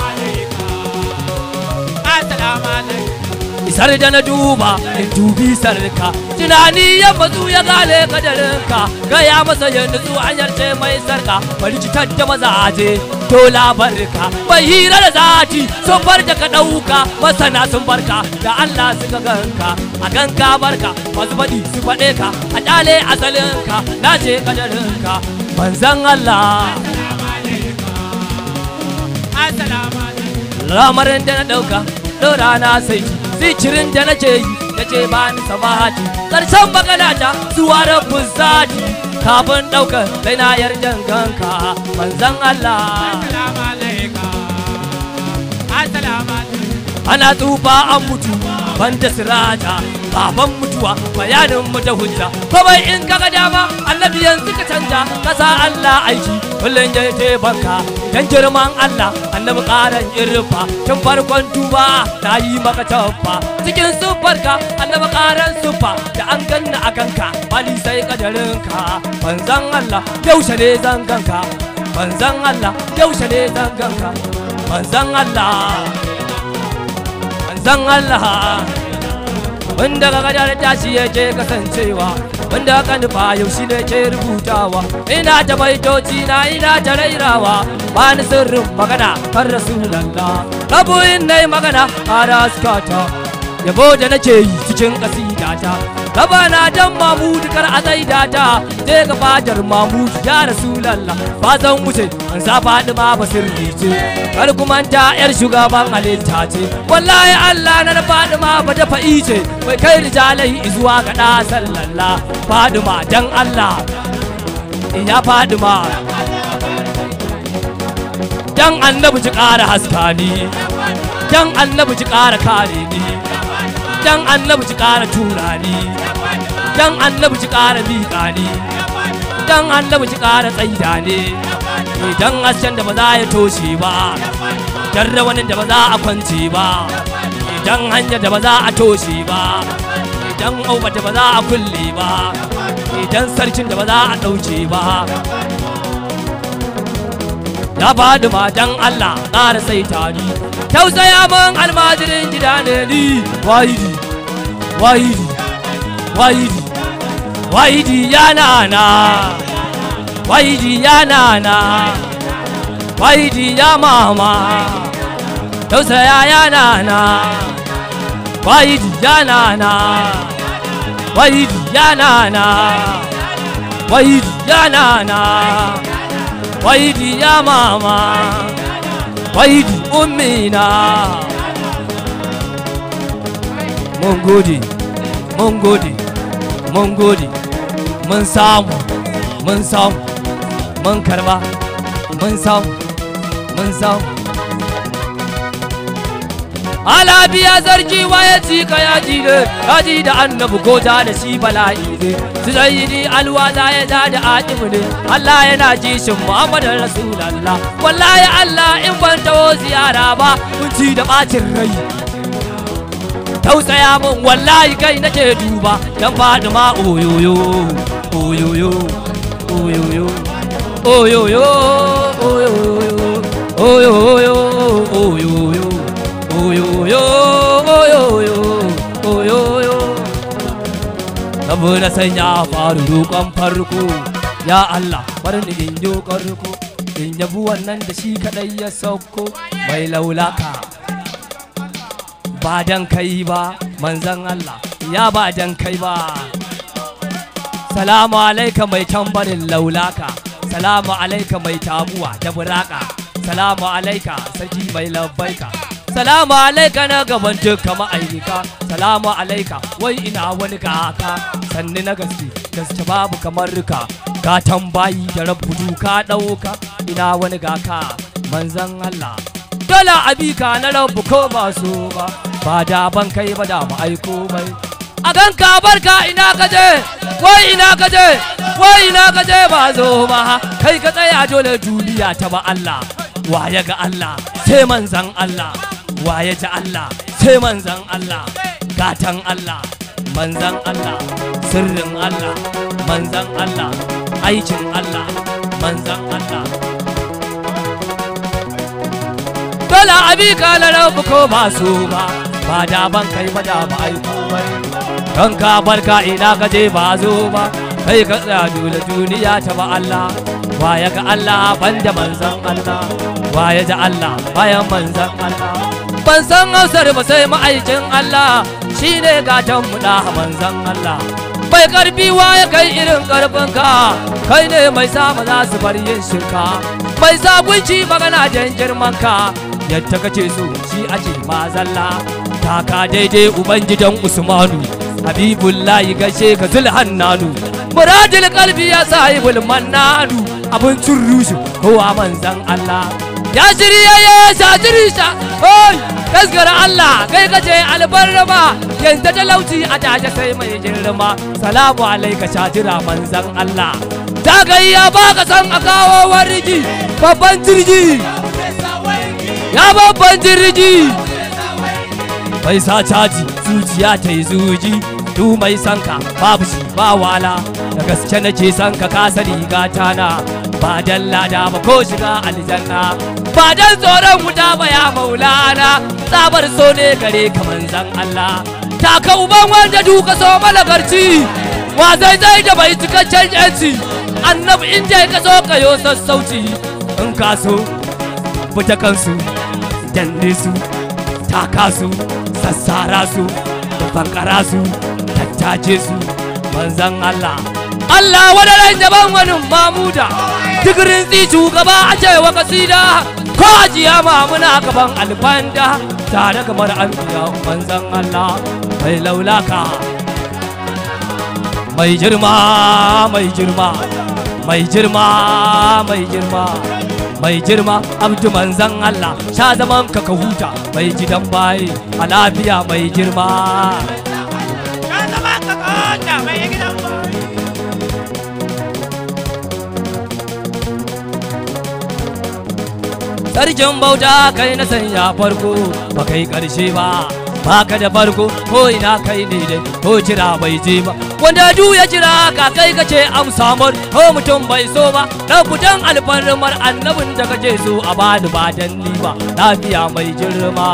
isar da na duba in dubi sarka tunani ya matsu ya gane kadarinka gaya masa yanzu su hanyar ce mai sarka bari citar da mazaje to labarka bai hira da zati sun bar da ka ɗauka masana sun barka da Allah suka ganka a ganka barka masu faɗi su faɗe ka a ɗale asalinka na ce kadarinka manzan Allah lamarin da na ɗauka ɗora na sai zikirin da nake yi da ce ba ni sabati ƙarshen maganata zuwa rabbin sati kafin ɗaukar sai na yarjan ganka manzan Allah ana tsufa an mutu banda sirata baban mutuwa bayanin mu da hujja kawai in kaga dama annabi yanzu ka canja kasa Allah aiki kullun ya ce banka dan girman Allah annabi karan irfa tun farkon tuba na yi maka tabba cikin sufarka annabi karan sufa da an ganna a kanka bali sai kadarinka manzan Allah yaushe ne zan ganka manzan Allah yaushe ne zan ganka manzan Allah manzan Allah wanda ka gadar tashi yake kasancewa wanda ka nufa yau shi ne ke rubutawa ina ta baitoci na ina ta rairawa ba ni sirrin magana har rasulallah rabuin nai magana a raskata yabo da nake yi cikin kasidata rabana dan mamudu kar a zaidata je ga fadar mamudu ya rasulallah ba zan wuce an sa faɗi ma ba sirri ce kar kuma ta yar shugaban halitta ce wallahi Allah na faɗi ma ba da fa'i ce bai kai rijalai zuwa ga da sallallah faɗi ma dan Allah ya faɗi ma dan annabi ji ƙara haskani dan annabi ji ƙara kare ni dan annabi ji ƙara turani dan annabi ji ƙara miƙa ni dan annabi ji ƙara tsaida ne dan hasken da ba za ya toshe ba dan rawanin da ba za a kwance ba dan hanyar da ba za a toshe ba dan auba da ba za a kulle ba dan sarkin da ba za a ɗauke ba ya faɗi ma dan Allah ƙara saita ni tausaya man almajirin gida ne ni wahidi wahidi wahidi wahidi ya nana wahidi ya nana wahidi ya mama tausaya ya nana wahidi ya nana wahidi ya nana wahidi ya nana wahidi ya mama wahidi ummina mun gode mun gode mun gode mun samu mun samu mun karba mun samu mun samu alabiya zarki waye ci ka yaji ne yaji da annabi ko ta da shi bala'i ne su zayyidi alwaza ya da da adimu ne Allah yana ji shin Muhammadin Rasulallah wallahi Allah in ban tawo ziyara ba mun ci da bacin rai tausaya mun wallahi kai nake duba dan faɗi ma oyoyo oyoyo oyoyo oyoyo oyoyo oyoyo oyoyo oyoyo oyoyo oyoyo abu na sanya faru roƙon farko ya Allah bar ni in dokar ko in yabu wannan da shi kadai ya sauko mai laulaka ba dan kai ba manzan Allah ya ba dan kai ba salamu alaika mai tambarin laulaka salamu alaika mai tabuwa da buraka salamu alaika sarki mai labbaika salamu alaika na gaban duka ma'aika salamu alaika wai ina wani kaka sanni na gaske babu kamar rika ka tambayi da rabu ka ɗauka ina wani gaka manzan Allah dole abika na rabu ko ba so ba da ban kai ba da mu aiko mai a ganka barka ina kaje wai ina kaje wai ina kaje ba zo ba kai ka tsaya dole duniya ta ba Allah waye ga Allah sai manzan Allah waye ta Allah sai manzan Allah, gatan Allah, manzan Allah, sirrin Allah, manzan Allah, aikin Allah, manzan Allah. Dole abi ka larabu ko ba su ba da ban kai ba da ba aiko bai. Don ka barka ina ka je ba zo ba, kai ka tsaya dole duniya ta ba Allah. Waya ga Allah banda manzan Allah, waya ji Allah bayan manzan Allah. Ban san hausar ba sai ma'aikin Allah, shine gatan mu da manzan Allah. Bai karfi waya kai irin karfinka, kai ne mai sa ba za su bar yin shirka. Mai sa gunci magana jan girmanka, yadda kace so shi ake mazalla. Taka daidai ubangidan Usmanu, Habibullahi gashe ka Zulhannanu. Muradil kalbi ya sahibul mannanu, abincin rushe kowa manzan Allah. Ya shirya ya shajirisha, oi gaskara Allah kai kace albarrama, yanzu talauci a taje sai mai girma. Salamu alaika shajira manzan Allah. Ta gayya baka san a kawo warji, babban jirgi ya babban jirgi. Bai sa caji zuciya ta yi zuji, du mai sanka babu shi ba wala. Da gaske nake sanka ka sani gata na, ba dan lada ba ko shiga aljanna, ba dan tsoron wuta ba ya maulana. Tsabar so ne gare ka manzan Allah, taka uban wanda duka so malagarci. Wa zai da bai cikakken yanci, annabi in je ka so ka yo sassauci. In ka so fita kansu, danne su, taka su, sassara su, bankara su, tattace su, manzan Allah. Allah wani rai daban wani mamuda, digirin tsitu gaba a cewa kasida, ko ajiya ma muna gaban alfanda, tare kamar anbiya manzan Allah. Mai laulaka mai girma, mai girma, mai girma, mai girma, mai girma, abdu manzan Allah. Sha zaman ka ka huta, mai gidan bayi a lafiya mai girma. Sha zaman ka ka huta, mai gidan bayi. Sarkin bauta kai na sanya farko, ba kai karshe ba, baka da farko ko ina kai ne dai, ko jira bai je ba. Wanda du ya jira ka kai kace amsa mar, ko mutum bai so ba. Dan kudan alfarmar annabin da kake so a bani ba dan ni ba, lafiya mai girma.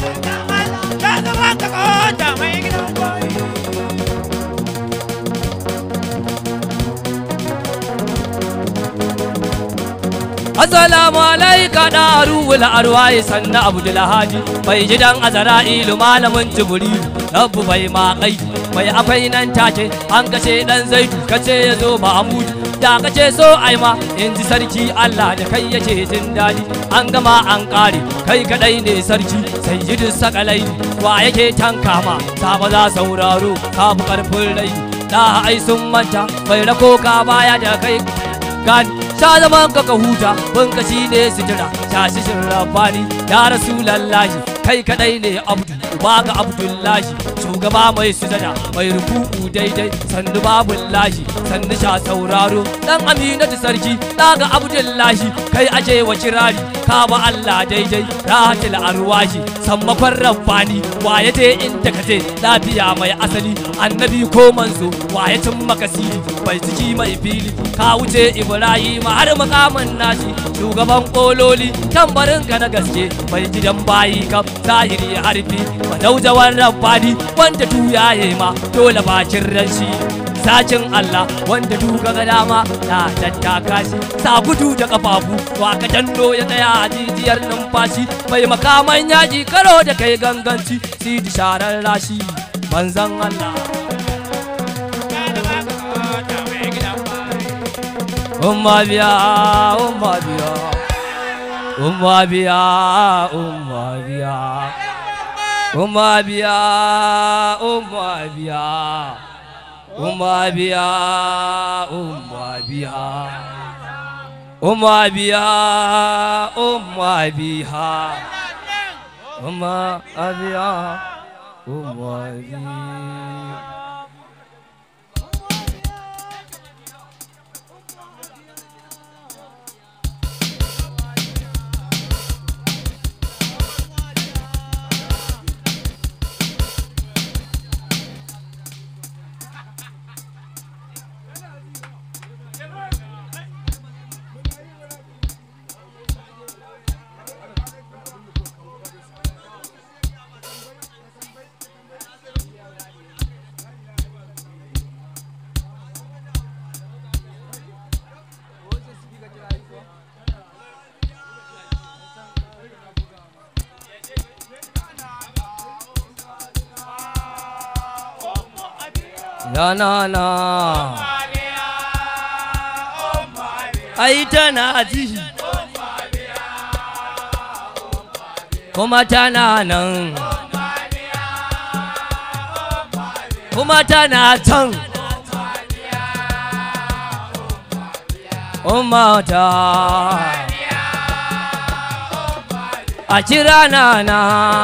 Assalamu alaika da ruhul arwahi sanna Abdul Hadi, bai jidan Azra'ilu malamin Jibril. Rabbu bai ma kai mai akwai nan take, an kace dan Zaidu kace yazo Mahmud. Da kace so ai ma inji sarki Allah da kai yake jin dadi. An gama an kare kai kadai ne sarki, sayyidus sakalai wa yake tanka ma saba za sauraro ka bu karfin rai. Da ai sun manta bai rako ka baya da kai gani. Sha zaman ka ka huta, bunka shi ne sitira, shashishin rabbani ya rasulallahi. Kai kadai ne abdu uba ga Abdullahi, shugaba mai sujada mai ruku'u daidai. Sannu babullahi sannu sha sauraro, dan Aminatu sarki daga Abdullahi. Kai aje wa kirari ka ba Allah daidai, rahatul arwahi sammakon rabbani. Waye je inda ka je lafiya mai asali, annabi ko manzo waye cin makasiri. Bai ciki mai fili ka wuce Ibrahim har makamin nashi, shugaban kololi tambarin ka na gaske. Bai gidan bayi kam zahiri harfi, madaujawan rabbani wanda tuyaye ma dole bakin ranshi. Sacin Allah wanda duka ga dama na tattaka shi, sa gudu da kafafu wa ka danno ya tsaya a jijiyar numfashi. Bai makaman yaji karo da kai ganganci, sidi sharar rashi manzan Allah. Umma biya, umma biya, umma biya, umma biya, umma biya, umma biya, umma biya, umma biya, umma biya, umma biya, umma biya, umma biya. ya nana ai tana ji kuma tana nan kuma tana can ummata a kira nana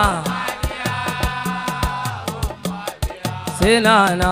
sai nana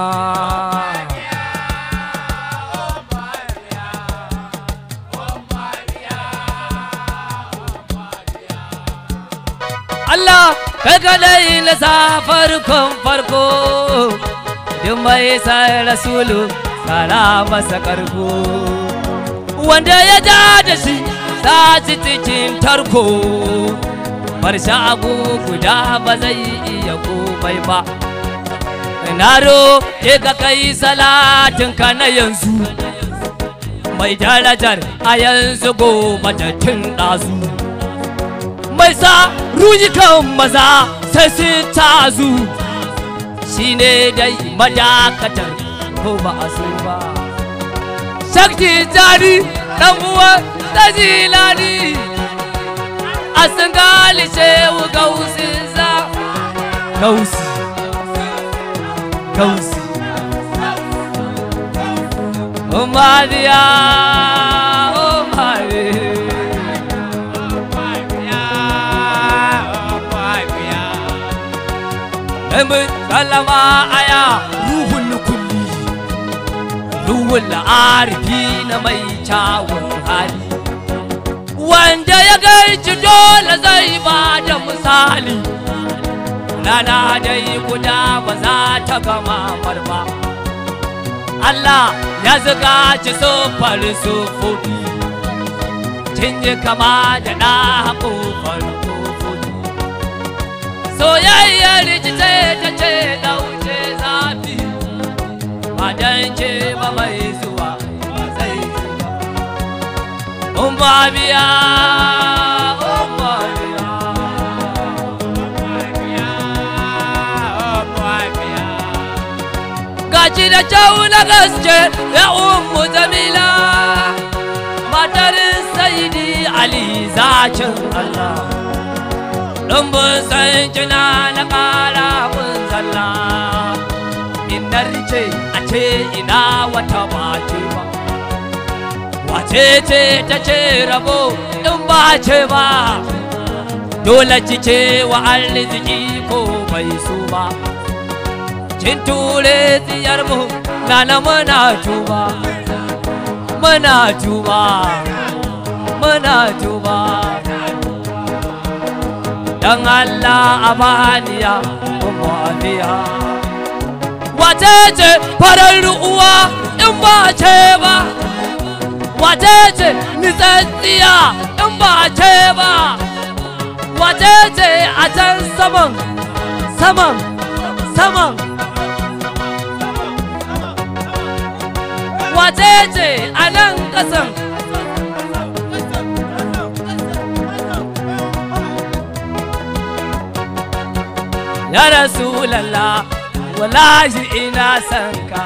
Allah kai kadai na sa farkon farko duk mai sa rasulu tsara masa karko wanda ya ja da shi sa cikin tarko bar shagu guda ba zai iya komai ba na roƙe ka kai salatin ka na yanzu mai darajar a yanzu gobe da tun ɗazu mai sa rujikan maza sai su tazu shi ne dai madakatar ko ba a so ba shakti jari ɗan uwan tajilani a sun gali shehu gausin za gausi gausi umariya Emin kalama aya ruhun kulli ruhun arifi na mai kyawun hali wanda ya gaji dole zai ba da misali rana dai guda ba za ta gama marba Allah ya zuga ci sufar sufofi kin yi kama da na kofar soyayyar rikice ta ce dauce zafi ba dan ce ba mai zuwa ba zai zuwa umma biya gaci da kyau na gaske ya ummu jamila matar sayyidi ali zakin Allah ɗumbin san kina na ƙara kun zalla inar ce a ce ina wata bace ba wace ce ta ce rabo in ba ce ba dole cike wa arziki ko bai so ba kin ture tsiyar mu na muna tuba muna tuba muna tuba dan Allah a baniya ummaniya wace ce farar uwa in ba ce ba wace ce nitsatsiya in ba ce ba wace ce a can saman saman saman wace ce a nan kasan ya Rasulallah wallahi ina son ka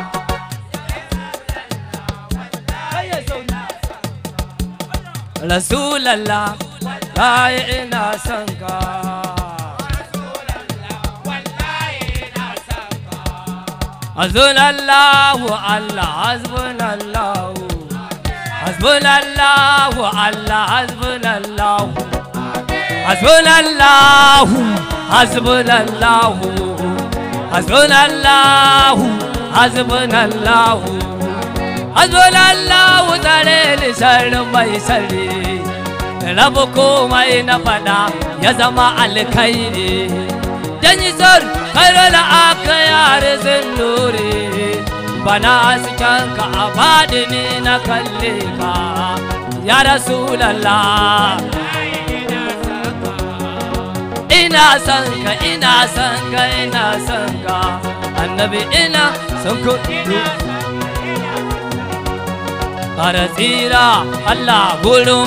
Rasulallah wallahi ina son ka Hasbunallahu Allah hasbunallahu hasbunallahu Allah hasbunallahu hasbunallahu hasbunallahu hasbunallahu hasbunallahu hasbunallahu tare da sharrin mai sharri rabu komai na fada ya zama alkhairi dan yi sar kairar aka yare sun nure bana su kanka a badini na kalle ka ya Rasulallah ina son ka ina son ka ina son ka annabi ina son ka ƙara tsira Allah gurin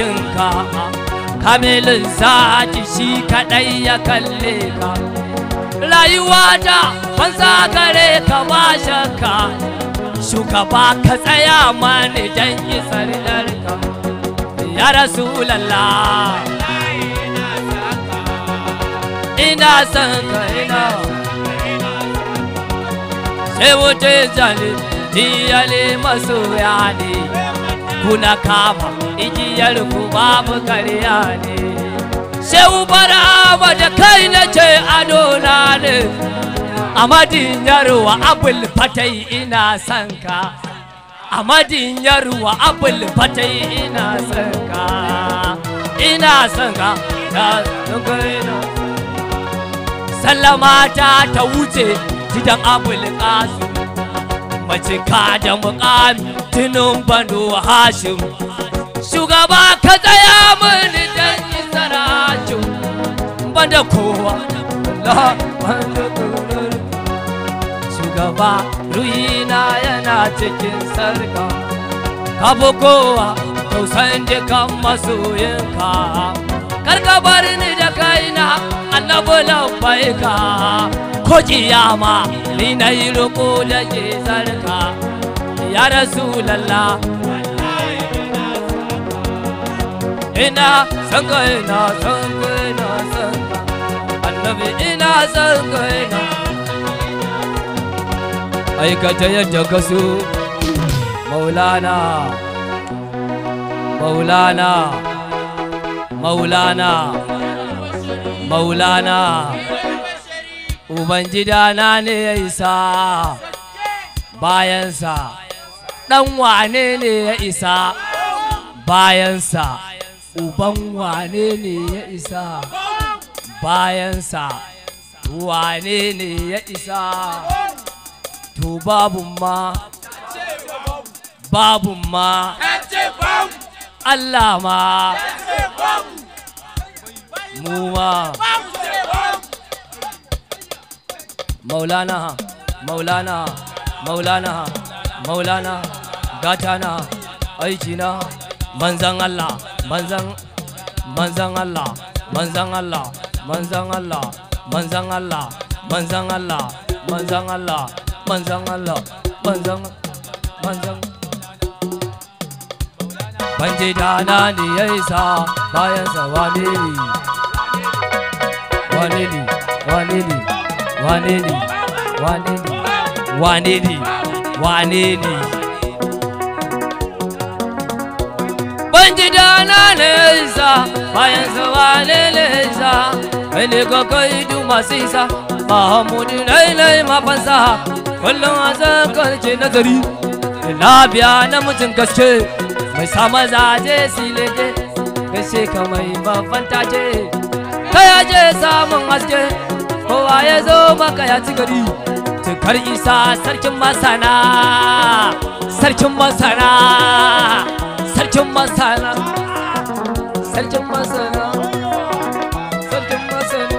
masoyinka kamilin sati shi kaɗai ya kalle ka rayuwata ban sa gare ka ba shakka shugaba ka tsaya mani dan isar darka ya rasulallah ina son ka ina sai wuce jali diyale masoya ne kuna kama igiyar ku babu karya ne shehu bara da kai na ce adona ne amadin yarwa abul fatai ina son ka amadin yarwa abul fatai ina son ka ina son ka ya son ka ina sallama ta wuce gidan abul qasim mace ka da muƙami tunin banu hashim shugaba ka tsaya mini dan isaraju banda kowa shugaba ruhina yana cikin sarka ka fi kowa tausan jikan masoyinka karka bar ni da kaina annabi labbaika ko kiyama ni na yi roƙo da ke sarka ya rasulallah ina son ka ina son ka ina son ka annabi ina son ka ina aikata yadda ka so maulana maulana maulana maulana ubangidana ne ya isa bayansa ɗan wane ne ya isa bayansa uban wane ne ya isa bayansa wane ne ya isa to babun ma Allah ma mu ma maulana maulana maulana maulana gatana aikina manzan Allah manzan Allah manzan Allah manzan Allah manzan Allah manzan Allah manzan Allah manzan Allah manzan banje dana ne ya isa bayansa wane ne wane ne wane ne wane ne wane ne wane ne wane ne banje dana ne ya isa bayansa wane ne ya isa wani kakai du masu isa mahamudu lailai mafansa kullum a zakarce nazari labiya na mutum gaske mai sama zaje silege gaske ka mai mafanta ce ka yaje samun haske kowa ya zo maka ya ci gari tukar isa sarkin masana sarkin masana sarkin masana sarkin masana sarkin masana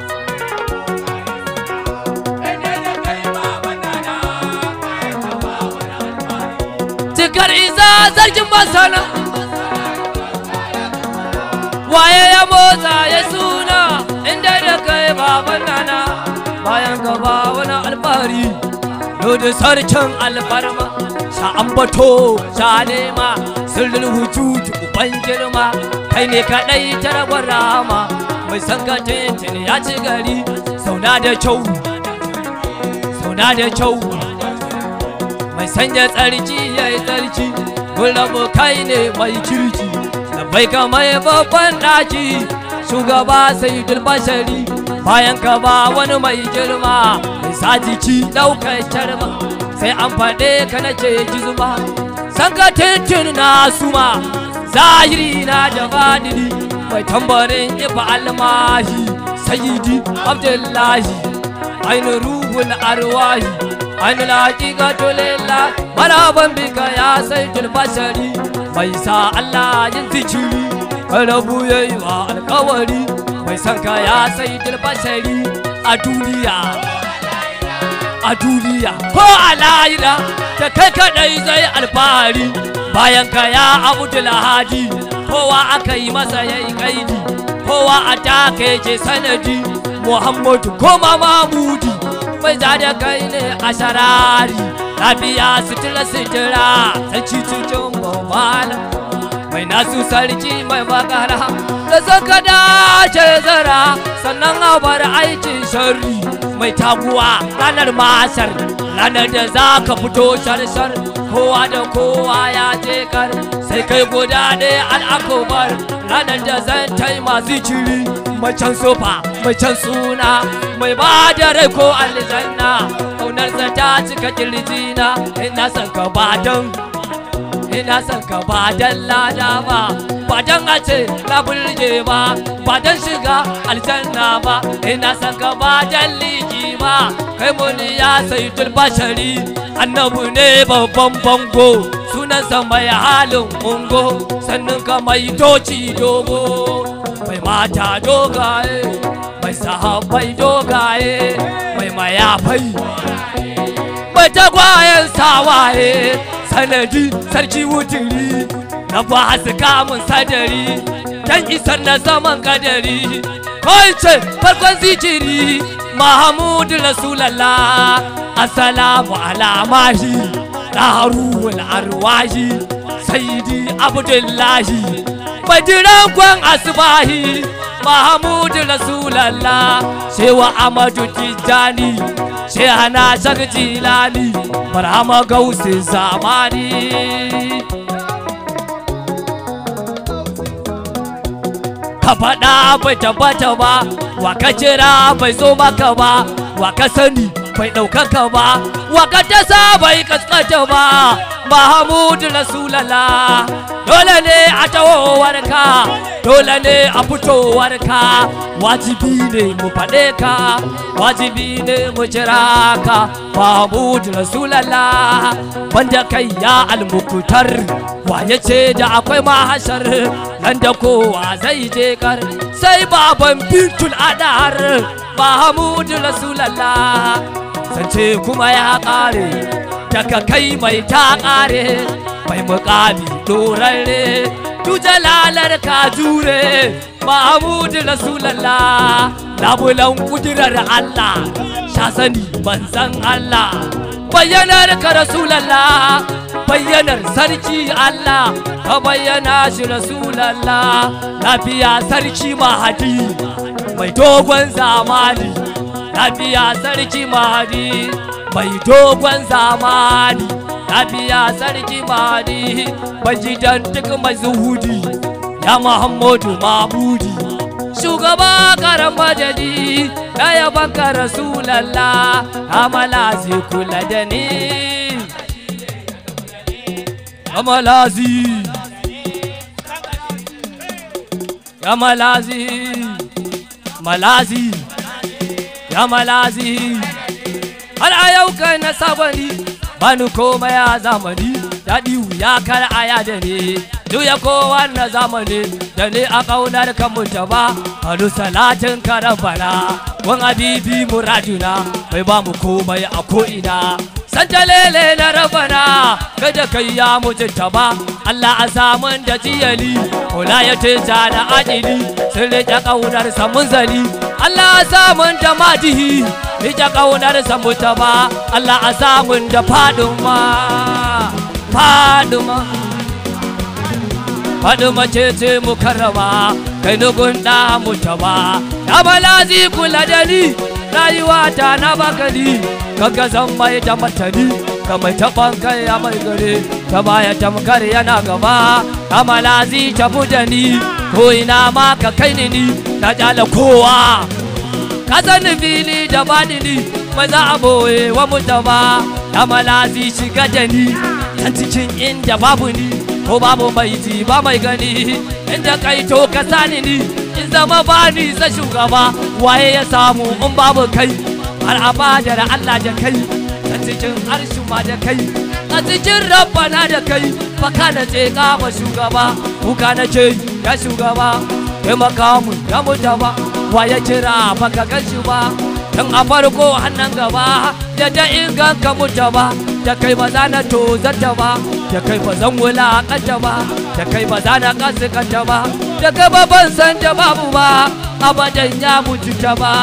tukar isa sarkin masana waye ya motsa ya suna inda da kai baban nana bayan gaba wani alfahari yau da sarkin alfarma sha ambato sha nema sirrin hujuju uban girma kai ne kaɗai ta rabar rama mai san ka tintin ya ci gari sauna da kyau mai sanya tsarki ya yi tsarki rabu kai ne mai kirki bai ka mai babban ɗaki shugaba sai bashari bayan ka ba wani mai girma mai sa jiki ɗaukar carma sai an faɗe ka na ce ji zuma san ka tintin na suma zahiri na da badini mai tambarin ifa almahi sayyidi abdullahi ainihin ruhul arwahi ainihin hakikatu lillah maraban bika ya sayyidul bashari mai sa Allah yin zikiri rabu yayi wa alkawari mai san ka ya sayyidul bashari a duniya ko a lahira da kai kadai zai alfahari bayan ka ya abdul hadi kowa aka yi masa yayi kaidi kowa a take ce sanadi Muhammadu koma Mahmudi mai da kai ne a sharari lafiya sutura sarki cikin mamala mai nasu sarki mai magana da zaka dace zara sannan a bar aikin sharri mai taguwa ranar masar ranar da za ka fito shar kowa da kowa ya je kar sai kai guda ne al'akobar ranar da zan tai masu ciri mai can sofa mai can suna mai ba da rai ko aljanna kaunarsa ta cika kirjina ina son ka badan ina son ka badan lada ba dan a ce na burge ba dan shiga aljanna ba ina son ka badan liki ba kai muni ya sayyidul bashari annabu ne babban bango sunansa mai halin ungo sannan ka mai toci dogo mai mata dogaye mai sahabbai dogaye mai mayafai mai tagwayen sawaye sanadi sarki wuturi na ba su kamun sadari dan isar na zaman kadari kawai ce farkon zikiri Mahamudu Rasulallah assalamu ala mahi ɗaruwal arwahi sayyidi abdullahi bajiran kwan asbahi Mahamudu Rasulallah shewa Amadu Tijjani shehana Shak Jilani Barhama Gausin zamani ka faɗa bai tabbata ba wa ka jira bai zo maka ba wa ka sani bai ɗaukaka ba wa ka tasa bai kaskata ba Mahamudu Rasulallah dole ne a tahowar ka dole ne a fitowar ka wajibi ne mu faɗe ka wajibi ne mu jira ka Mahamudu Rasulallah banda kai ya almukutar waye ce da akwai mahashar nan da kowa zai je kar sai baban bintul adar Mahamudu Rasulallah sance kuma ya ƙare daga kai mai ta ƙare mai muƙami dorarre tujalalar ka jure Mahamudu Rasulallah labulan kudirar Allah sha sani manzan Allah bayyanar ka Rasulallah bayyanar sarki Allah ka bayyana shi Rasulallah lafiya sarki Mahadi mai dogon zamani lafiya sarki Mahadi mai dogon zamani lafiya sarki Mahadi bajidan duk mai zuhudi ya Muhammadu Mahmudi shugaba karan majadi na yaban ka Rasulallah amala zai kula da ni amalazi ya malazi malazi ya malazi har a yau kai na sabani bani komai a zamani daɗi wuya kar aya da ne duya kowa na zamani da ne a ƙaunar kan mutaba halu salatin karambana wan abibi muraduna bai ba mu komai a ko'ina santa lele na rabana kada kai ya mutunta ba Allah a samun da jiyali kula ya teta da ajili sun rike ƙaunar samun zali Allah a samun da madihi rike ƙaunar samun ta ba Allah a samun da faduma faduma ce mukarrama kai nugun da mutaba ya balazi kula da ni rayuwa ta na bakali kaga zan mai da matani ka mai taban kai ya mai gare ta baya tamkar yana gaba amalazi ta budani ko ina ma ka kai ni na jala kowa ka sani fili da badini maza a boye wa mutaba amalazi shiga da ni ta cikin inda babu ni ko babu mai ji ba mai gani inda kai to ka sani ni in zama bani sa shugaba waye ya samu in babu kai har abadar Allah da kai a cikin arshin ma da kai a cikin rabbana da kai baka na ce kama shugaba kuka na ce ya shugaba taimaka mu ya mutaba waye kira baka gan shi ba tun a farko hannun gaba da da inganka mutaba da kai ba za na tozarta ba da kai ba zan wulaƙanta ba da kai ba za na kaskanta ba da kai ba ban san da babu ba abadan ya mutunta ba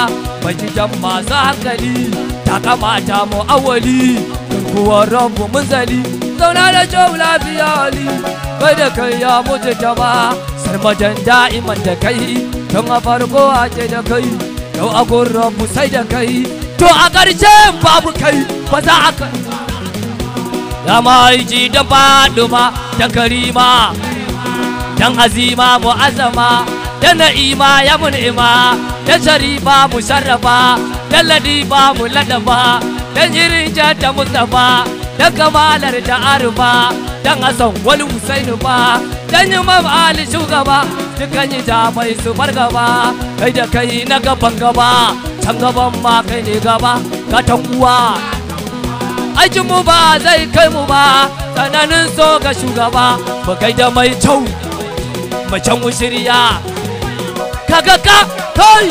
majijan masu hankali ta kamata mu awali kuwar rabu munzali zauna da kyau lafiya ali kai da kai ya mutu ta ba sarmadan da'iman da kai tun a farko a ce da kai yau a rabu sai da kai to a ƙarshen babu kai ba za a kai ya mahaiji da faduma da karima dan azima mu'azzama da na'ima ya mun'ima da sharifa musharrafa da ladifa muladaba da jirija da mustafa da kamalar da arfa dan hasan wal husainu ba dan imam ali shugaba dukan yi bai su fargaba kai da kai na gaban gaba can gaban ma kai ne gaba ka tanguwa aikin mu ba zai kai mu ba tsananin so ga shugaba ba kai da mai kyau macen mu shirya kaga ka kai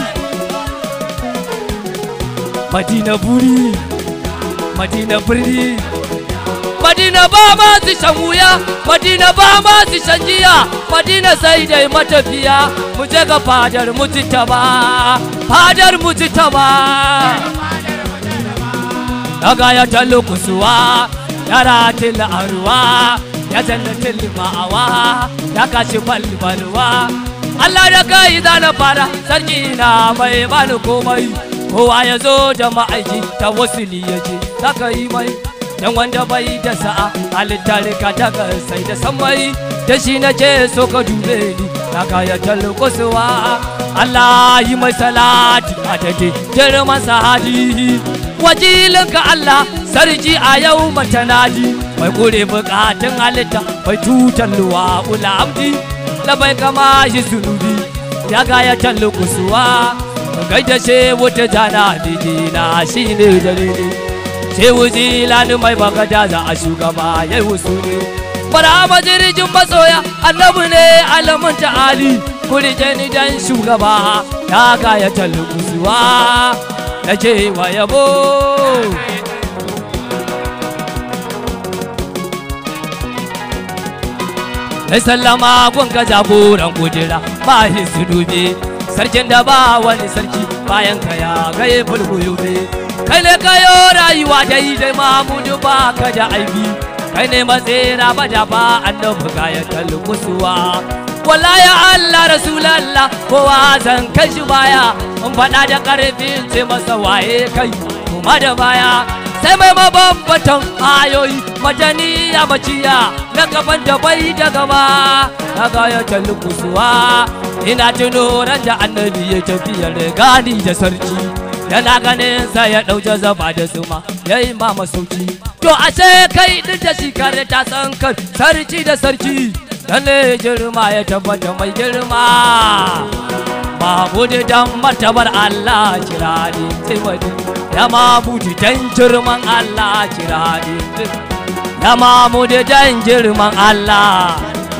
Madina buri Madina birni Madina ba ma su shan wuya Madina ba ma su shan jiya Madina sai dai matafiya mu je ga fadar mujtaba fadar mujtaba daga ya tallo kusuwa ya ratil arwa ya jannatil ma'awa ya kashi balbalwa Allah da kai zana fara sarki na mai bani komai kowa ya zo da ma'aiki ta wasili ya ce zaka yi mai dan wanda bai da sa'a halittar ka daga sai da samai da shi na ce so ka dube ni daga ya tallo kusuwa Allah yi mai salati a dade girman sahadi wajilinka Allah sarki a yau matanadi mai kure bukatun halitta mai tutar luwa ula amdi labai kama shi zunubi ya ga ya tallo kusuwa kai da she wata jana didina shi ne dalili she wuji lani mai bagada za a shugaba yayi usuli bara majirjin masoya annabi ne alamun ta'ali kurje ni dan shugaba ya ga ya tallo kusuwa na ce wa yabo na sallama gunga jagoran kujera ba su dube sarkin da ba wani sarki bayan ka ya gaye fulguyube kai ne kayo rayuwa daidai mamudu ba ka da aibi kai ne matsera ba da ba annabi kayan talmusuwa wallahi Allah rasulallah kowa zan kai shi baya in faɗa da ƙarfin ce masa waye kai kuma da baya sai mai mabambatan ayoyi madani a maciya na gaban da bai da gaba na gaya talmusuwa ina tuno ran da annabi ya tafiyar gani da sarki yana ganin sa ya ɗauke zaba da suma yayi ma masauki to ashe kai din da shi kare ta san kan sarki da sarki lalle girma ya tabbata mai girma Mahmud dan martabar Allah kirani taimaki ya Mahmud dan girman Allah kirani ya Mahmud dan girman Allah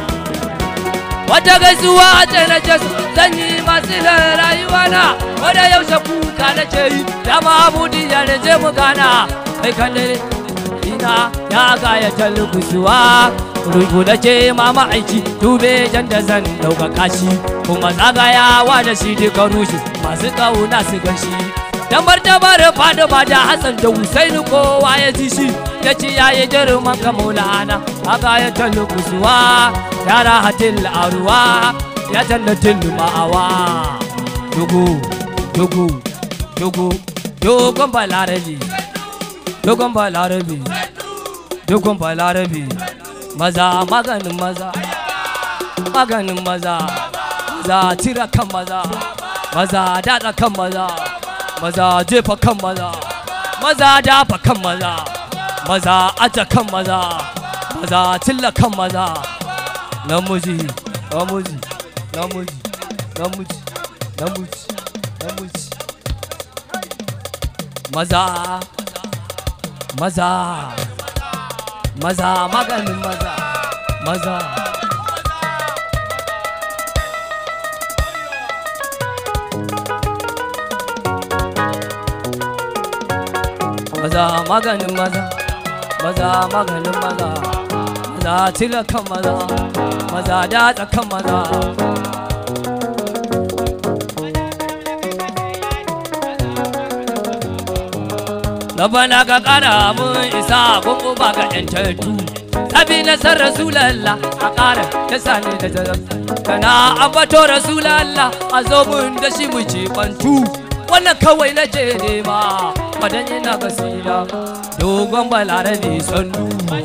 wata gaisuwa ce na ce zan yi masu rayuwa na wadda yaushe kuka na ce yi ya Mahmud ya rage mu gana mai kalle ina ya ga ya tallu kusuwa rubu da ce mama aiki dube jan da zan dauka kashi kuma zagayawa da shi duka rushe masu kauna su ganshi dan martabar fada ba da Hassan da Husaini kowa ya ji shi ya ci yayi jaruman ka Maulana aga ya tallu kusuwa ya rahatil arwa ya jannatil ma'awa dogo dogo dogo dogon balarabi dogon balarabi dogon balarabi maza maganin maza maganin maza maza tira kan maza maza dada kan maza maza jefa kan maza maza dafa kan maza maza aja kan maza maza tilla kan maza namiji namiji namiji namiji namiji namiji maza maza maza maganin maza maza maza maganin maza maza maganin maza maza tila kan maza maza datsa kan maza Rabana ka kara mun isa gungu ba ga yantattu Sabi na san Rasulallah a kara ya sani da jarar Kana ambato Rasulallah a zo mun da shi mu ce bantu Wannan kawai na je nema madan yana gasira dogon balarabe sannu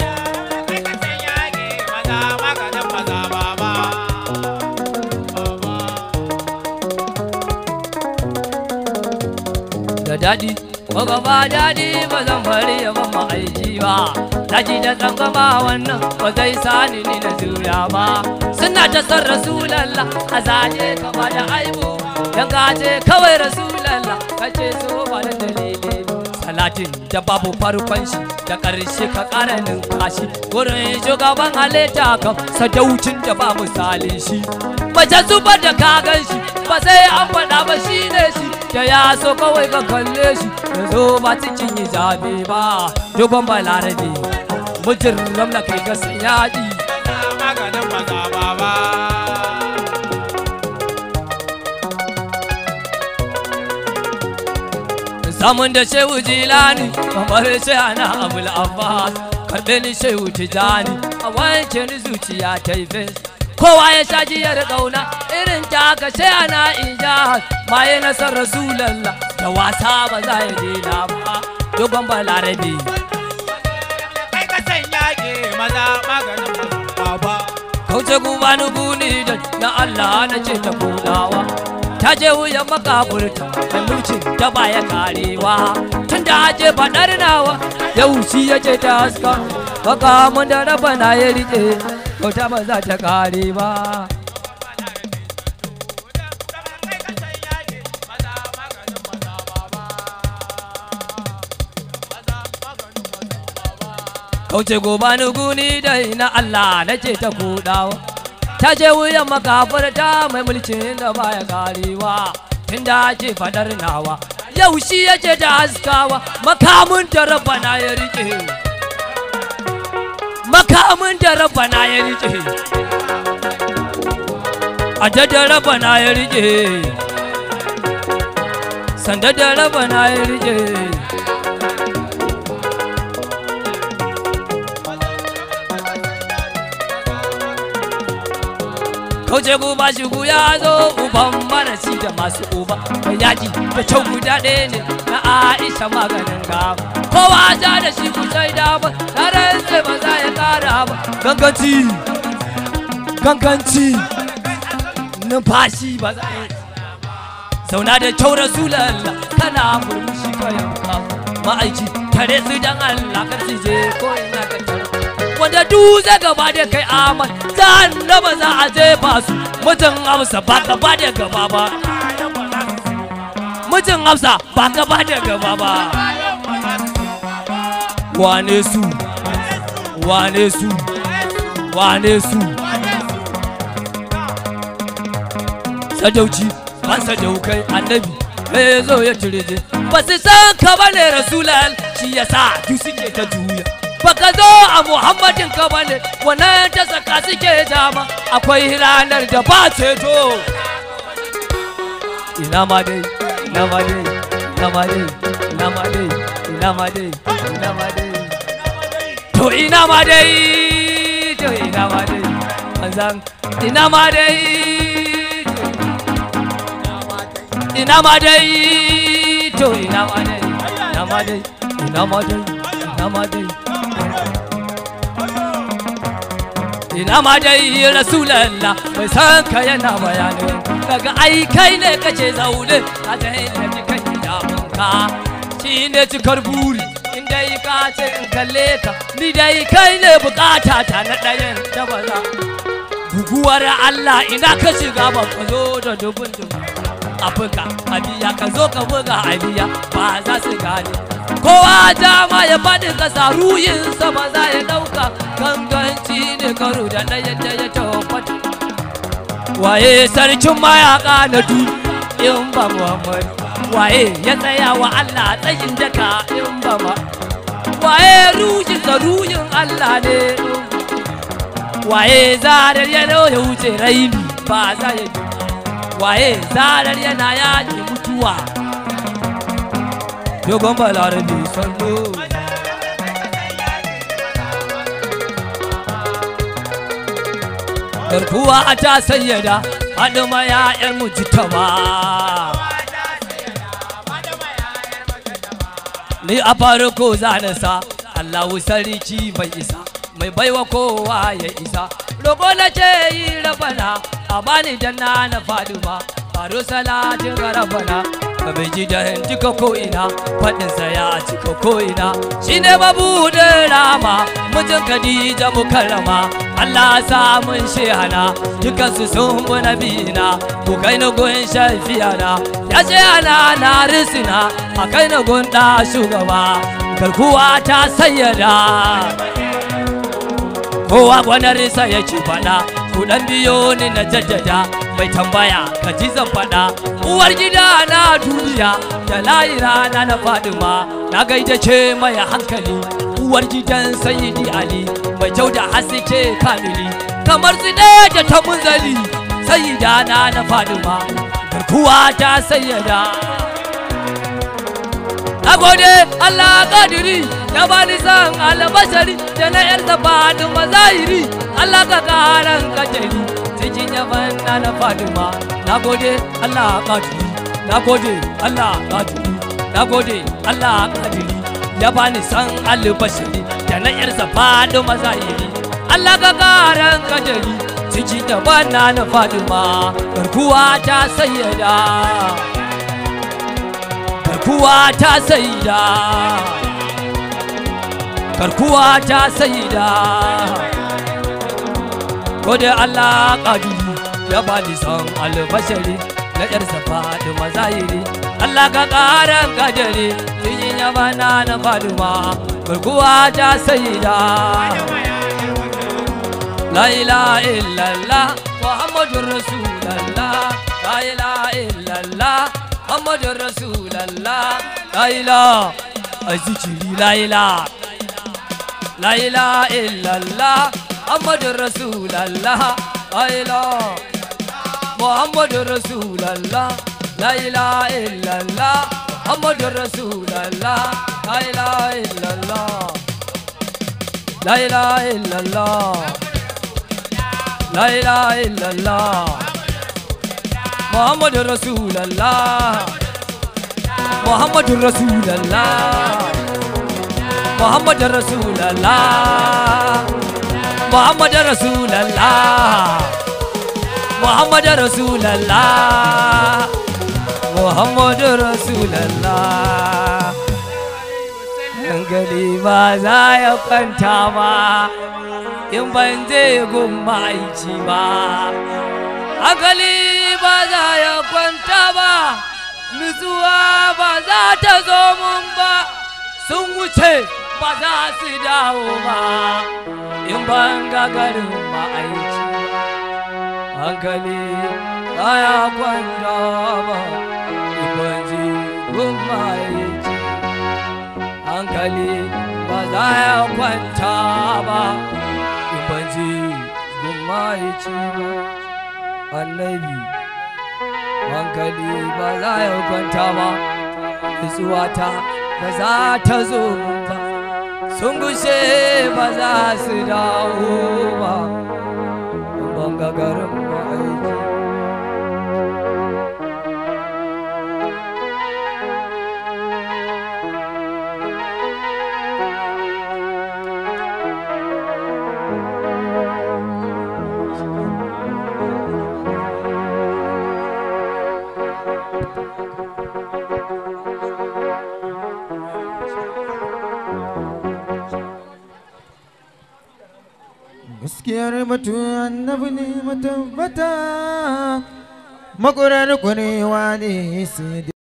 da daɗi Baba ba daɗi ba zan bari ya ban ma'aiki ba Daji da tsangama wannan ba zai sani ni na juya ba Suna ta san Rasulallah a zane kama da aibu Dan gaje kawai Rasulallah kace so ba da dalili Salatin da babu farkon shi da ƙarshe ka ƙara ninkashi Wurin shugaban halitta kan sadaucin da ba misalin shi Mace zubar da kagan shi ba sai an faɗa ba shi ne shi Da ya so kawai ka kalle shi da zo ba cikin hijabi ba dogon balarabe mutum ramla kai ga yaɗi maganin maza ba samun da shehu jilani kamar sai ana abul abbas karɓe ni shehu tijani a wanke ni zuciya ta yi fes kowa ya sha jiyar ƙauna irin ta ka sai ana ijaz maye na san Rasulallah da wasa ba za ya dena ba dogon balarabe kai ka san yake maza maganin baba kauce gubanu guni da na Allah na ce ta budawa ta je wuyan makaburta mai mulkin da baya karewa tun da aje faɗar nawa yau shi ya ce ta haska baka mun da raba na ya rike kauta ba za ta kare ba kauce gobanu guni dai na Allah na ce ta kudawa ta je wuyan makafarta mai mulkin da baya karewa tunda ake fadar nawa yau shi yake da haskawa makamun da rabbana ya rike makamun da rabbana ya rike adada rabbana ya rike sanda da rabbana ya rike kauce guba shigu ya zo uban marasi da masu uba mai yaji da kyau guda ɗaya ne na Aisha maganin gaba kowa ja da shi ku sai da ba tare sai ba za ya kara ba ganganci numfashi ba za ya zauna da kyau Rasulallah kana murmushi kayan ka ma'aiki tare su dan Allah kar su je ko ina ka wanda dutse gaba da kai amal da ba za a jefa su mutum Hafsa ba gaba da gaba ba mutum Hafsa ba gaba da gaba ba wane su wane su wane su sadauci ban sadaukai annabi ya zo ya turje ba su san ka bane Rasulal shi yasa duk suke ta juya baka zo a Muhammadin ka bane wannan ta saka suke dama akwai ranar da ba ceto ina ma dai ina ma dai ina ma dai ina ma dai ina ma dai ina ma dai to ina ma dai to ina ma dai manzan ina ma dai ina ma dai to ina ma dai ina ma dai ina ma dai ina ma dai ina ma dai Rasulallah bai san ka yana bayanin daga ai kai ne kace zaune a dai da kai damunka shi ne cikar buri inda yi ka ce in kalle ka ni dai kai ne bukata ta na ɗayan da baza guguwar Allah ina ka shiga ba ka zo da dubun Afirka abiya ka zo ka buga abiya ba za su gane kowa dama ya faɗi ƙasa ruyinsa ba za ya ɗauka ganganci ne karo da ɗayan da ya tabbata waye sarkin mayaka na duniya in ba Muhammad waye ya tsaya wa Allah tsayin daka in ba ma waye ruhin Allah ne waye zarar ya wuce raini ba za ya waye zarar yana yaƙi mutuwa dogon balarabi sannu garkuwa a ta sayyada Adama ya yar mujtaba ni a farko zanasa Allahu sarki bai isa mai baiwa kowa ya isa roƙo na ce yi rabana a bani janna na Faduma faro salatin garabana ba bai ji da cika ko'ina faɗinsa ya cika ko'ina shi ne mabuɗin rama mijin Khadija mukarrama Allah samun shehana dukansu sun bi nabina ku kai na gun shafiyana ya ce ana na risina a kai na gun ɗa shugaba garkuwa ta sayyada kowa gwanarsa ya ci fada ku dan biyo ni na jaddada mai tambaya ka ji zan fada uwar gida na duniya da layira na Fadima na gaida ce mai hankali uwar gidan Sayyidi Ali mai kyau da haske kamili kamar su ne da ta munzali Sayyida na Fadima garkuwa ta sayyada nagode Allah kadiri ya bani san albashari da na yar Fadima zahiri Allah ka karan kajari cikin yaban na Fadima nagode Allah kadiri nagode Allah kadiri nagode Allah kadiri ya bani san albashari da na yar Fadima zahiri Allah ka karan kajari cikin yaban na Fadima garkuwa ta sayyada garkuwa ta saida garkuwa ta saida gode Allah kadiri ya bani san albashari na yar Fadima zahiri Allah ka karan kadari cikin yabana na Fadima garkuwa ta saida la ilaha illallah Muhammadur Rasulullah la ilaha illallah Muhammadur Rasulullah la ilaha azikiri la ilaha illallah Muhammadur Rasulullah la ilaha Muhammadur Rasulullah la ilaha illallah Muhammadur Rasulullah la ilaha illallah la ilaha illallah la ilaha illallah Muhammadur Rasulullah Muhammadur Rasulullah Muhammadur Rasulullah Muhammadur Rasulullah Muhammadur Rasulullah Muhammadur Rasulullah hankali ba za ya kwanta ba in ban je gun ma'aici ba hankali ba za ya kwanta ba nutsuwa ba za ta zo mun ba sun wuce ba za su dawo ba in ban ga garin ma'aici hankali ba ya kwanta ba in ban je gun ma'aici hankali ba za ya kwanta ba in ban je gun ma'aici ba annabi hankali ba za ya kwanta ba nutsuwata ba za ta zo ba sun gushe ba za su dawo ba ban ga garin ma'aiki gaskiyar batu annabi ne matabbata makurar kurewa ne sai